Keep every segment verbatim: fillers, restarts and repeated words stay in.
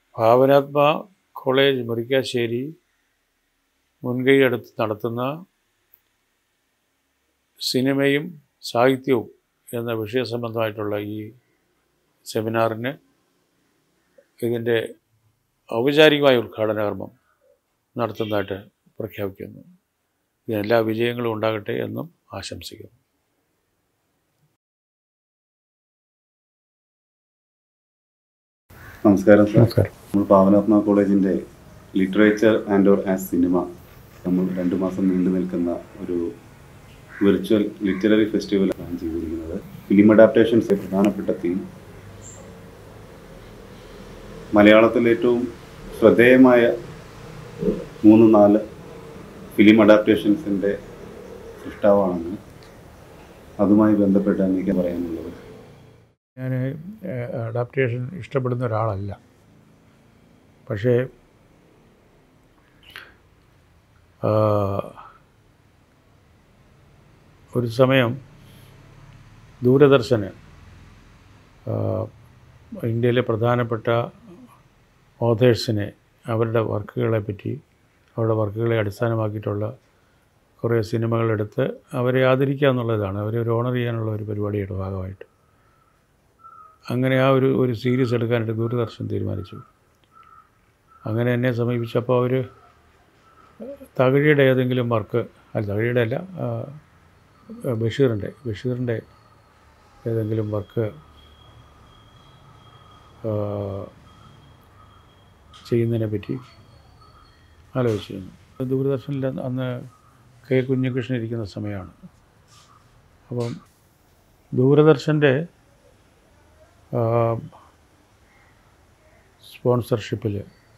ഭാവനാത്മ college Murickassery മുൻകൈയെടുത്ത് നടത്തുന്ന സിനിമയും സാഹിത്യവും എന്ന വിഷയസംബന്ധമായിട്ടുള്ള ഈ സെമിനാറിന് ഇതിൻ്റെ ഔപചാരികമായ ഉദ്ഘാടന കർമ്മം നടത്തുന്നതായിട്ട് പ്രഖ്യാപിക്കുന്നു. ഇതിനെല്ലാ വിജയങ്ങളും ഉണ്ടാകട്ടെ എന്നും ആശംസിക്കുന്നു. നമസ്കാരം സാർ. നമ്മൾ ഭാവനാത്മ കോളേജിൻ്റെ literature and or as cinema നമ്മൾ രണ്ട് മാസം നീണ്ടു നിൽക്കുന്ന ഒരു വിർച്വൽ ലിറ്റററി ഫെസ്റ്റിവൽ പ്ലാൻ ചെയ്തിരിക്കുന്നത്. ഫിലിം അഡാപ്റ്റേഷൻസ് പ്രധാനപ്പെട്ട തീം മലയാളത്തിൽ ഏറ്റവും ശ്രദ്ധേയമായ മൂന്ന് നാല് ഫിലിം അഡാപ്റ്റേഷൻസിൻ്റെ സൃഷ്ടാവാണെന്ന് അതുമായി ബന്ധപ്പെട്ട് എനിക്ക് പറയാനുള്ളത്. ഞാൻ അഡാപ്റ്റേഷൻ ഇഷ്ടപ്പെടുന്ന ഒരാളല്ല. പക്ഷേ ഒരു സമയം ദൂരദർശന് ഇന്ത്യയിലെ പ്രധാനപ്പെട്ട ഓഥേഴ്സിനെ അവരുടെ വർക്കുകളെ പറ്റി അവരുടെ വർക്കുകളെ അടിസ്ഥാനമാക്കിയിട്ടുള്ള കുറേ സിനിമകളെടുത്ത് അവരെ ആദരിക്കുക എന്നുള്ളതാണ്, അവരെ ഒരു ഓണർ ചെയ്യാനുള്ള ഒരു പരിപാടിയുടെ ഭാഗമായിട്ട്. അങ്ങനെ ആ ഒരു ഒരു സീരീസ് എടുക്കാനായിട്ട് ദൂരദർശൻ തീരുമാനിച്ചു. അങ്ങനെ എന്നെ സമീപിച്ചപ്പോൾ അവർ തകഴിയുടെ ഏതെങ്കിലും വർക്ക്, അല്ല തകഴിയുടെ അല്ല ബഷീറിൻ്റെ ബഷീറിൻ്റെ ഏതെങ്കിലും വർക്ക് ചെയ്യുന്നതിനെ പറ്റി ആലോചിച്ചിരുന്നു. ദൂരദർശനിൽ അന്ന് കെ കുഞ്ഞികൃഷ്ണൻ ഇരിക്കുന്ന സമയമാണ്. അപ്പം ദൂരദർശൻ്റെ സ്പോൺസർഷിപ്പിൽ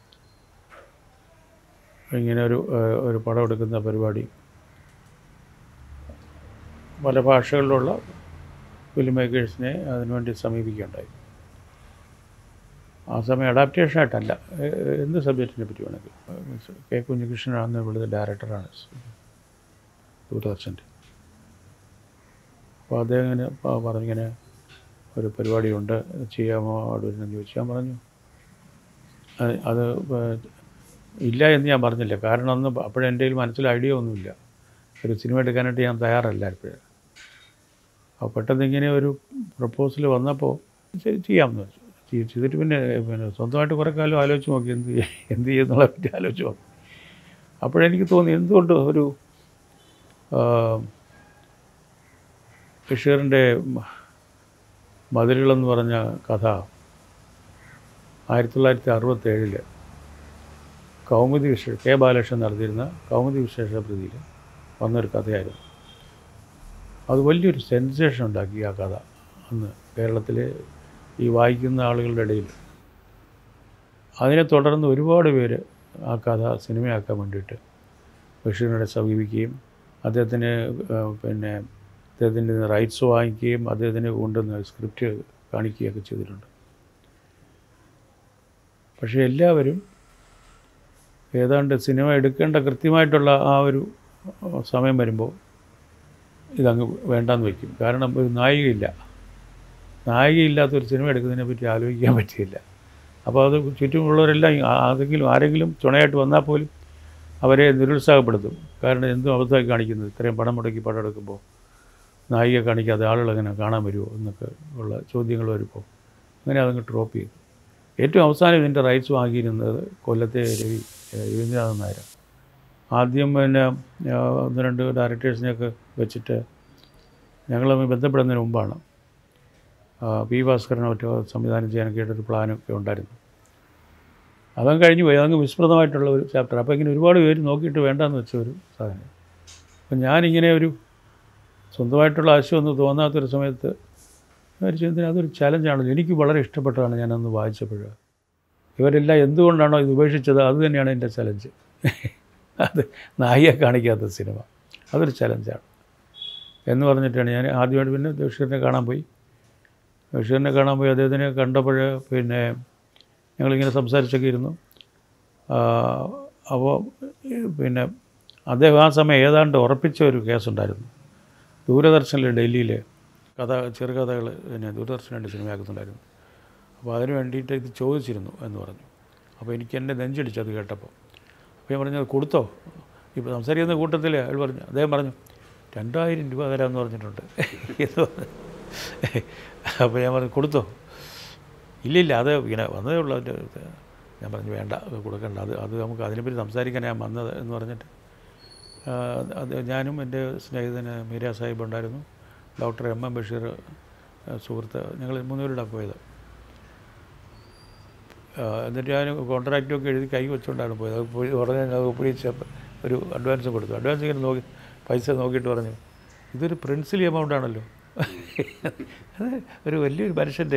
ഇങ്ങനെ ഒരു ഒരു പടം എടുക്കുന്ന പരിപാടി പല ഭാഷകളിലുള്ള ഫിലിം മേക്കേഴ്സിനെ അതിനുവേണ്ടി സമീപിക്കുകയുണ്ടായി. ആ സമയം അഡാപ്റ്റേഷനായിട്ടല്ല, എന്ത് സബ്ജക്റ്റിനെ പറ്റി വേണമെങ്കിൽ. കെ കുഞ്ഞികൃഷ്ണനാണെന്ന് ഇവിടുത്തെ ഡയറക്ടറാണ് ദൂരദർശൻ്റെ. അപ്പോൾ അദ്ദേഹം ഇങ്ങനെ പറഞ്ഞിങ്ങനെ ഒരു പരിപാടിയുണ്ട്, ചെയ്യാമോ അടൂരിനെന്ന് ചോദിച്ചു. ഞാൻ പറഞ്ഞു അത് ഇല്ല എന്ന് ഞാൻ പറഞ്ഞില്ല. കാരണം അന്ന് അപ്പോഴെൻ്റെ കയ്യിൽ മനസ്സിൽ ഐഡിയ ഒന്നുമില്ല, ഒരു സിനിമ എടുക്കാനായിട്ട് ഞാൻ തയ്യാറല്ല ഇപ്പോഴും. അപ്പോൾ പെട്ടെന്ന് ഇങ്ങനെ ഒരു പ്രപ്പോസൽ വന്നപ്പോൾ ചെയ്യാമെന്ന് വെച്ചു. ചെയ്തിട്ട് പിന്നെ പിന്നെ സ്വന്തമായിട്ട് കുറേ കാലം ആലോചിച്ച് നോക്കി എന്ത് എന്ത് ചെയ്യുന്നുള്ള പറ്റി ആലോചിച്ച് നോക്കി. അപ്പോഴെനിക്ക് തോന്നി എന്തുകൊണ്ട് ഒരു ബഷീറിൻ്റെ മതിലുകളെന്ന് പറഞ്ഞ കഥ ആയിരത്തി തൊള്ളായിരത്തി അറുപത്തേഴിൽ കൗമുദി വിശേഷ കെ ബാലകൃഷ്ണൻ നടത്തിയിരുന്ന കൗമുദി വിശേഷ പ്രതിയിൽ വന്നൊരു കഥയായിരുന്നു. അത് വലിയൊരു സെൻസേഷൻ ഉണ്ടാക്കി ആ കഥ അന്ന് കേരളത്തിലെ ഈ വായിക്കുന്ന ആളുകളുടെ ഇടയിൽ. അതിനെ തുടർന്ന് ഒരുപാട് പേര് ആ കഥ സിനിമയാക്കാൻ വേണ്ടിയിട്ട് ബഷീറിനെ സമീപിക്കുകയും അദ്ദേഹത്തിന് പിന്നെ അദ്ദേഹത്തിൻ്റെ റൈറ്റ്സ് വാങ്ങിക്കുകയും അദ്ദേഹത്തിന് കൊണ്ടുവന്ന് സ്ക്രിപ്റ്റ് കാണിക്കുകയൊക്കെ ചെയ്തിട്ടുണ്ട്. പക്ഷേ എല്ലാവരും ഏതാണ്ട് സിനിമ എടുക്കേണ്ട കൃത്യമായിട്ടുള്ള ആ ഒരു സമയം വരുമ്പോൾ ഇതങ്ങ് വേണ്ടാന്ന് വയ്ക്കും. കാരണം ഒരു നായികയില്ല, നായികയില്ലാത്തൊരു സിനിമ എടുക്കുന്നതിനെ പറ്റി ആലോചിക്കാൻ പറ്റിയില്ല. അപ്പോൾ അത് ചുറ്റുമുള്ളവരെല്ലാം ആരെങ്കിലും ആരെങ്കിലും തുണയായിട്ട് വന്നാൽ പോലും അവരെ നിരുത്സാഹപ്പെടുത്തും. കാരണം എന്തും അബദ്ധമായി കാണിക്കുന്നത്, ഇത്രയും പണം മുടക്കി പടം എടുക്കുമ്പോൾ നായിക കാണിക്കാതെ ആളുകൾ എങ്ങനെ കാണാൻ വരുമോ എന്നൊക്കെ ഉള്ള ചോദ്യങ്ങൾ വരുമ്പോൾ അങ്ങനെ അതങ്ങ് ഡ്രോപ്പ് ചെയ്തു. ഏറ്റവും അവസാനം ഇതിൻ്റെ റൈറ്റ്സ് വാങ്ങിയിരുന്നത് കൊല്ലത്തെ രവി രവീന്ദ്രനാഥൻ നായർ. ആദ്യം പിന്നെ ഒന്ന് രണ്ട് ഡയറക്ടേഴ്സിനെയൊക്കെ വെച്ചിട്ട് ഞങ്ങൾ ബന്ധപ്പെടുന്നതിന് മുമ്പാണ് പി ഭാസ്കരനെ മറ്റോ സംവിധാനം ചെയ്യാനൊക്കെ ആയിട്ടൊരു പ്ലാനൊക്കെ ഉണ്ടായിരുന്നു. അതങ്ങ് കഴിഞ്ഞു പോയി, അതങ്ങ് വിസ്മൃതമായിട്ടുള്ള ഒരു ചാപ്റ്റർ. അപ്പോൾ ഇങ്ങനെ ഒരുപാട് പേര് നോക്കിയിട്ട് വേണ്ടാന്ന് വെച്ച ഒരു സാധനം. അപ്പം ഞാനിങ്ങനെ ഒരു സ്വന്തമായിട്ടുള്ള ആശയമൊന്നും തോന്നാത്തൊരു സമയത്ത് വിചാരിച്ചതിന് അതൊരു ചലഞ്ചാണല്ലോ. എനിക്ക് വളരെ ഇഷ്ടപ്പെട്ടതാണ് ഞാനന്ന് വായിച്ചപ്പോൾ. ഇവരെല്ലാം എന്തുകൊണ്ടാണോ ഇത് ഉപേക്ഷിച്ചത് അത് തന്നെയാണ് എൻ്റെ ചലഞ്ച്. അത് നായികയെ കാണിക്കാത്ത സിനിമ, അതൊരു ചലഞ്ചാണ് എന്ന് പറഞ്ഞിട്ടാണ് ഞാൻ ആദ്യമായിട്ട് പിന്നെ ബഷീറിനെ കാണാൻ പോയി. ബഷീറിനെ കാണാൻ പോയി അദ്ദേഹത്തിനെ കണ്ടപ്പോൾ പിന്നെ ഞങ്ങളിങ്ങനെ സംസാരിച്ചൊക്കെ ഇരുന്നു. അപ്പോൾ പിന്നെ അദ്ദേഹം ആ സമയം ഏതാണ്ട് ഉറപ്പിച്ച ഒരു കേസുണ്ടായിരുന്നു. ദൂരദർശനിൽ ഡൽഹിയിൽ കഥ ചെറുകഥകൾ പിന്നെ ദൂരദർശനുവേണ്ടി സിനിമയാക്കുന്നുണ്ടായിരുന്നു. അപ്പോൾ അതിന് വേണ്ടിയിട്ട് ഇത് ചോദിച്ചിരുന്നു എന്ന് പറഞ്ഞു. അപ്പോൾ എനിക്ക് എൻ്റെ നെഞ്ചടിച്ചത് കേട്ടപ്പോൾ. അപ്പോൾ ഞാൻ പറഞ്ഞത് കൊടുത്തോ? ഇപ്പോൾ സംസാരിക്കുന്ന കൂട്ടത്തിൽ അയാൾ പറഞ്ഞു, അദ്ദേഹം പറഞ്ഞു രണ്ടായിരം രൂപ തരാമെന്ന് പറഞ്ഞിട്ടുണ്ട് എന്ന് പറഞ്ഞു. അപ്പോൾ ഞാൻ പറഞ്ഞു കൊടുത്തോ? ഇല്ലില്ല, അത് ഇങ്ങനെ വന്നതേ ഉള്ളൂ. അതിൻ്റെ ഞാൻ പറഞ്ഞു വേണ്ട, അത് കൊടുക്കണ്ട, അത് അത് നമുക്ക് അതിനെപ്പറ്റി സംസാരിക്കാൻ ഞാൻ വന്നത് എന്ന് പറഞ്ഞിട്ട് അത് ഞാനും എൻ്റെ സ്നേഹിതന് മീര സാഹിബ് ഉണ്ടായിരുന്നു, ഡോക്ടർ എം എം ബഷീർ സുഹൃത്ത്, ഞങ്ങൾ മൂന്നുപേരുടെ പോയത്. എന്നിട്ട് ഞാൻ കോൺട്രാക്റ്റൊക്കെ എഴുതി കൈ വെച്ചുകൊണ്ടാണ് പോയത്. അത് പോയി ഉടനെ ഒപ്പിടിച്ച് ഒരു അഡ്വാൻസ് കൊടുത്തു. അഡ്വാൻസ് ഇങ്ങനെ നോക്കി പൈസ നോക്കിയിട്ട് പറഞ്ഞു ഇതൊരു പ്രിൻസിലി എമൗണ്ട് ആണല്ലോ. അത് ഒരു വലിയൊരു മനുഷ്യൻ്റെ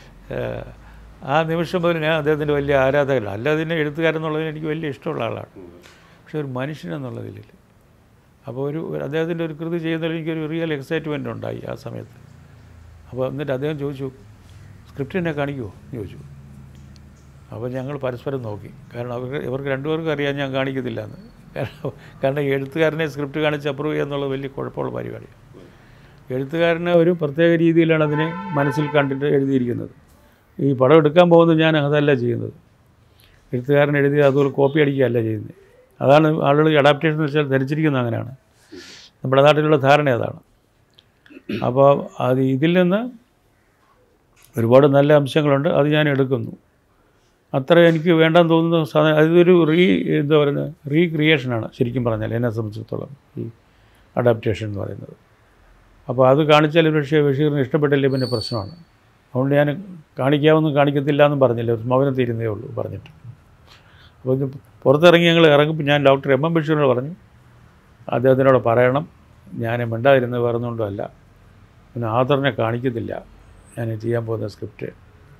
ആ നിമിഷം മുതൽ ഞാൻ അദ്ദേഹത്തിൻ്റെ വലിയ ആരാധകനാണ്. അല്ലാതെ തന്നെ എഴുത്തുകാരെന്നുള്ളതിന് എനിക്ക് വലിയ ഇഷ്ടമുള്ള ആളാണ്, പക്ഷേ ഒരു മനുഷ്യനെന്നുള്ളതിൽ. അപ്പോൾ ഒരു അദ്ദേഹത്തിൻ്റെ ഒരു കൃതി ചെയ്യുന്നതിൽ എനിക്കൊരു റിയൽ എക്സൈറ്റ്മെൻറ്റ് ഉണ്ടായി ആ സമയത്ത്. അപ്പോൾ എന്നിട്ട് അദ്ദേഹം ചോദിച്ചു സ്ക്രിപ്റ്റ് എന്നെ കാണിക്കുമോ എന്ന് ചോദിച്ചു. അപ്പോൾ ഞങ്ങൾ പരസ്പരം നോക്കി, കാരണം അവർക്ക് ഇവർക്ക് രണ്ടുപേർക്കും അറിയാൻ ഞാൻ കാണിക്കത്തില്ല എന്ന്. കാരണം കാരണം എഴുത്തുകാരനെ സ്ക്രിപ്റ്റ് കാണിച്ച് അപ്രൂവ് ചെയ്യുക എന്നുള്ളത് വലിയ കുഴപ്പമുള്ള പരിപാടിയാണ്. എഴുത്തുകാരനെ ഒരു പ്രത്യേക രീതിയിലാണ് അതിനെ മനസ്സിൽ കണ്ടിട്ട് എഴുതിയിരിക്കുന്നത്. ഈ പടം എടുക്കാൻ പോകുന്നത് ഞാൻ അതല്ല ചെയ്യുന്നത്. എഴുത്തുകാരൻ എഴുതി അതുപോലെ കോപ്പി അടിക്കുകയല്ല ചെയ്യുന്നത്. അതാണ് ആളുകൾ അഡാപ്റ്റേഷൻ എന്ന് വെച്ചാൽ ധരിച്ചിരിക്കുന്നത് അങ്ങനെയാണ്. നമ്മുടെ നാട്ടിലുള്ള ധാരണ അതാണ്. അപ്പോൾ അത് ഇതിൽ നിന്ന് ഒരുപാട് നല്ല അംശങ്ങളുണ്ട്, അത് ഞാൻ എടുക്കുന്നു. അത്ര എനിക്ക് വേണ്ടെന്ന് തോന്നുന്ന സാധനം അതൊരു റീ എന്താ പറയുന്നത് റീക്രിയേഷനാണ് ശരിക്കും പറഞ്ഞാൽ എന്നെ സംബന്ധിച്ചിടത്തോളം ഈ അഡാപ്റ്റേഷൻ എന്ന് പറയുന്നത്. അപ്പോൾ അത് കാണിച്ചാൽ പക്ഷേ ബഷീറിന് ഇഷ്ടപ്പെട്ടില്ലേ പിന്നെ പ്രശ്നമാണ്. അതുകൊണ്ട് ഞാൻ കാണിക്കാമെന്നും കാണിക്കത്തില്ല എന്നും പറഞ്ഞില്ല, ഒരു മൗനം തീരുന്നേ ഉള്ളൂ പറഞ്ഞിട്ട്. അപ്പോൾ ഇത് പുറത്തിറങ്ങി ഞങ്ങൾ ഇറങ്ങുമ്പോൾ ഞാൻ ഡോക്ടർ എം എം ബഷീറിനോട് പറഞ്ഞു അദ്ദേഹത്തിനോട് പറയണം ഞാൻ മിണ്ടാതിരുന്നത് വേറൊന്നുകൊണ്ടും അല്ല, പിന്നെ ആദറിനെ കാണിക്കത്തില്ല ഞാൻ ചെയ്യാൻ പോകുന്ന സ്ക്രിപ്റ്റ്,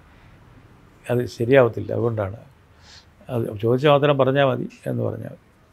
അത് ശരിയാവത്തില്ല, അതുകൊണ്ടാണ് അത് ചോദിച്ച മാത്രം പറഞ്ഞാൽ മതി എന്ന് പറഞ്ഞാൽ.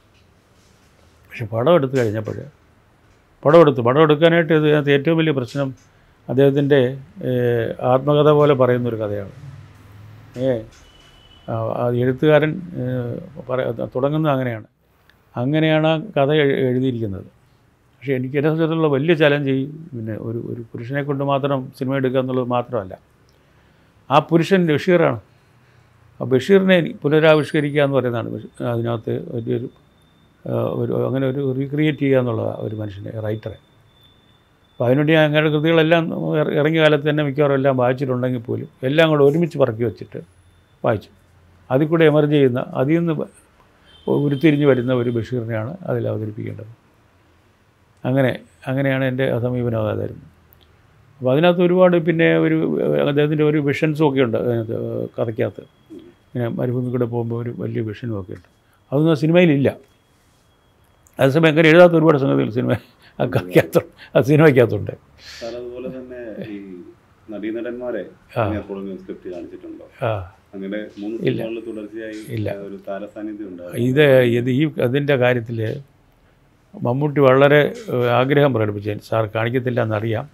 പക്ഷെ പടം എടുത്തു കഴിഞ്ഞപ്പോൾ പടം എടുത്തു പടം എടുക്കാനായിട്ട് ഇതിനകത്ത് ഏറ്റവും വലിയ പ്രശ്നം അദ്ദേഹത്തിൻ്റെ ആത്മകഥ പോലെ പറയുന്നൊരു കഥയാണ്. ഏ എഴുത്തുകാരൻ പറ തുടങ്ങുന്നത് അങ്ങനെയാണ് അങ്ങനെയാണ് ആ കഥ എഴുതിയിരിക്കുന്നത്. പക്ഷേ എനിക്ക് എന്നെ സംബന്ധിച്ചിടത്തോളം വലിയ ചലഞ്ച് ഈ പിന്നെ ഒരു ഒരു പുരുഷനെ കൊണ്ട് മാത്രം സിനിമ എടുക്കുക എന്നുള്ളത് മാത്രമല്ല, ആ പുരുഷൻ ബഷീറാണ്. ആ ബഷീറിനെ പുനരാവിഷ്കരിക്കുക എന്ന് പറയുന്നതാണ് അതിനകത്ത് വലിയൊരു ഒരു അങ്ങനെ ഒരു റീക്രിയേറ്റ് ചെയ്യുക എന്നുള്ളതാണ് ഒരു മനുഷ്യനെ, റൈറ്ററെ. അപ്പോൾ അതിനുവേണ്ടി ഞാൻ അങ്ങയുടെ കൃതികളെല്ലാം ഇറങ്ങിയ കാലത്ത് തന്നെ മിക്കവാറും എല്ലാം വായിച്ചിട്ടുണ്ടെങ്കിൽ പോലും എല്ലാം കൂടെ ഒരുമിച്ച് പറക്കി വെച്ചിട്ട് വായിച്ചു. അതിൽ കൂടെ എമർജ് ചെയ്യുന്ന അതിൽ നിന്ന് ഉരുത്തിരിഞ്ഞ് വരുന്ന ഒരു ബഷീറിനെയാണ് അതിൽ അവതരിപ്പിക്കേണ്ടത്. അങ്ങനെ അങ്ങനെയാണ് എൻ്റെ സമീപനം അതായിരുന്നു. അപ്പോൾ അതിനകത്ത് ഒരുപാട് പിന്നെ ഒരു അദ്ദേഹത്തിൻ്റെ ഒരു വിഷൻസും ഒക്കെ ഉണ്ട് അതിനകത്ത് കഥയ്ക്കകത്ത്. ഇങ്ങനെ മരുഭൂമി കൂടെ പോകുമ്പോൾ ഒരു വലിയ വിഷനും ഒക്കെ ഉണ്ട്, അതൊന്നും ആ സിനിമയിലില്ല. അതേസമയം അങ്ങനെ എഴുതാത്ത ഒരുപാട് സംഗതികൾ സിനിമ ആ കഥയ്ക്കകത്ത് ആ സിനിമയ്ക്കകത്തുണ്ട്. അതുപോലെ തന്നെ ഈ നടീനടന്മാരെ സ്ക്രിപ്റ്റ് കാണിച്ചിട്ടുണ്ടോ? അങ്ങനെ മൂന്ന് തുടർച്ചയായി ഇല്ല ഒരു താരസാന്നിധ്യം ഉണ്ട്. ഇത് ഇത് ഈ അതിൻ്റെ കാര്യത്തിൽ മമ്മൂട്ടി വളരെ ആഗ്രഹം പ്രകടിപ്പിച്ചു, സാർ കാണിക്കത്തില്ല എന്നറിയാം,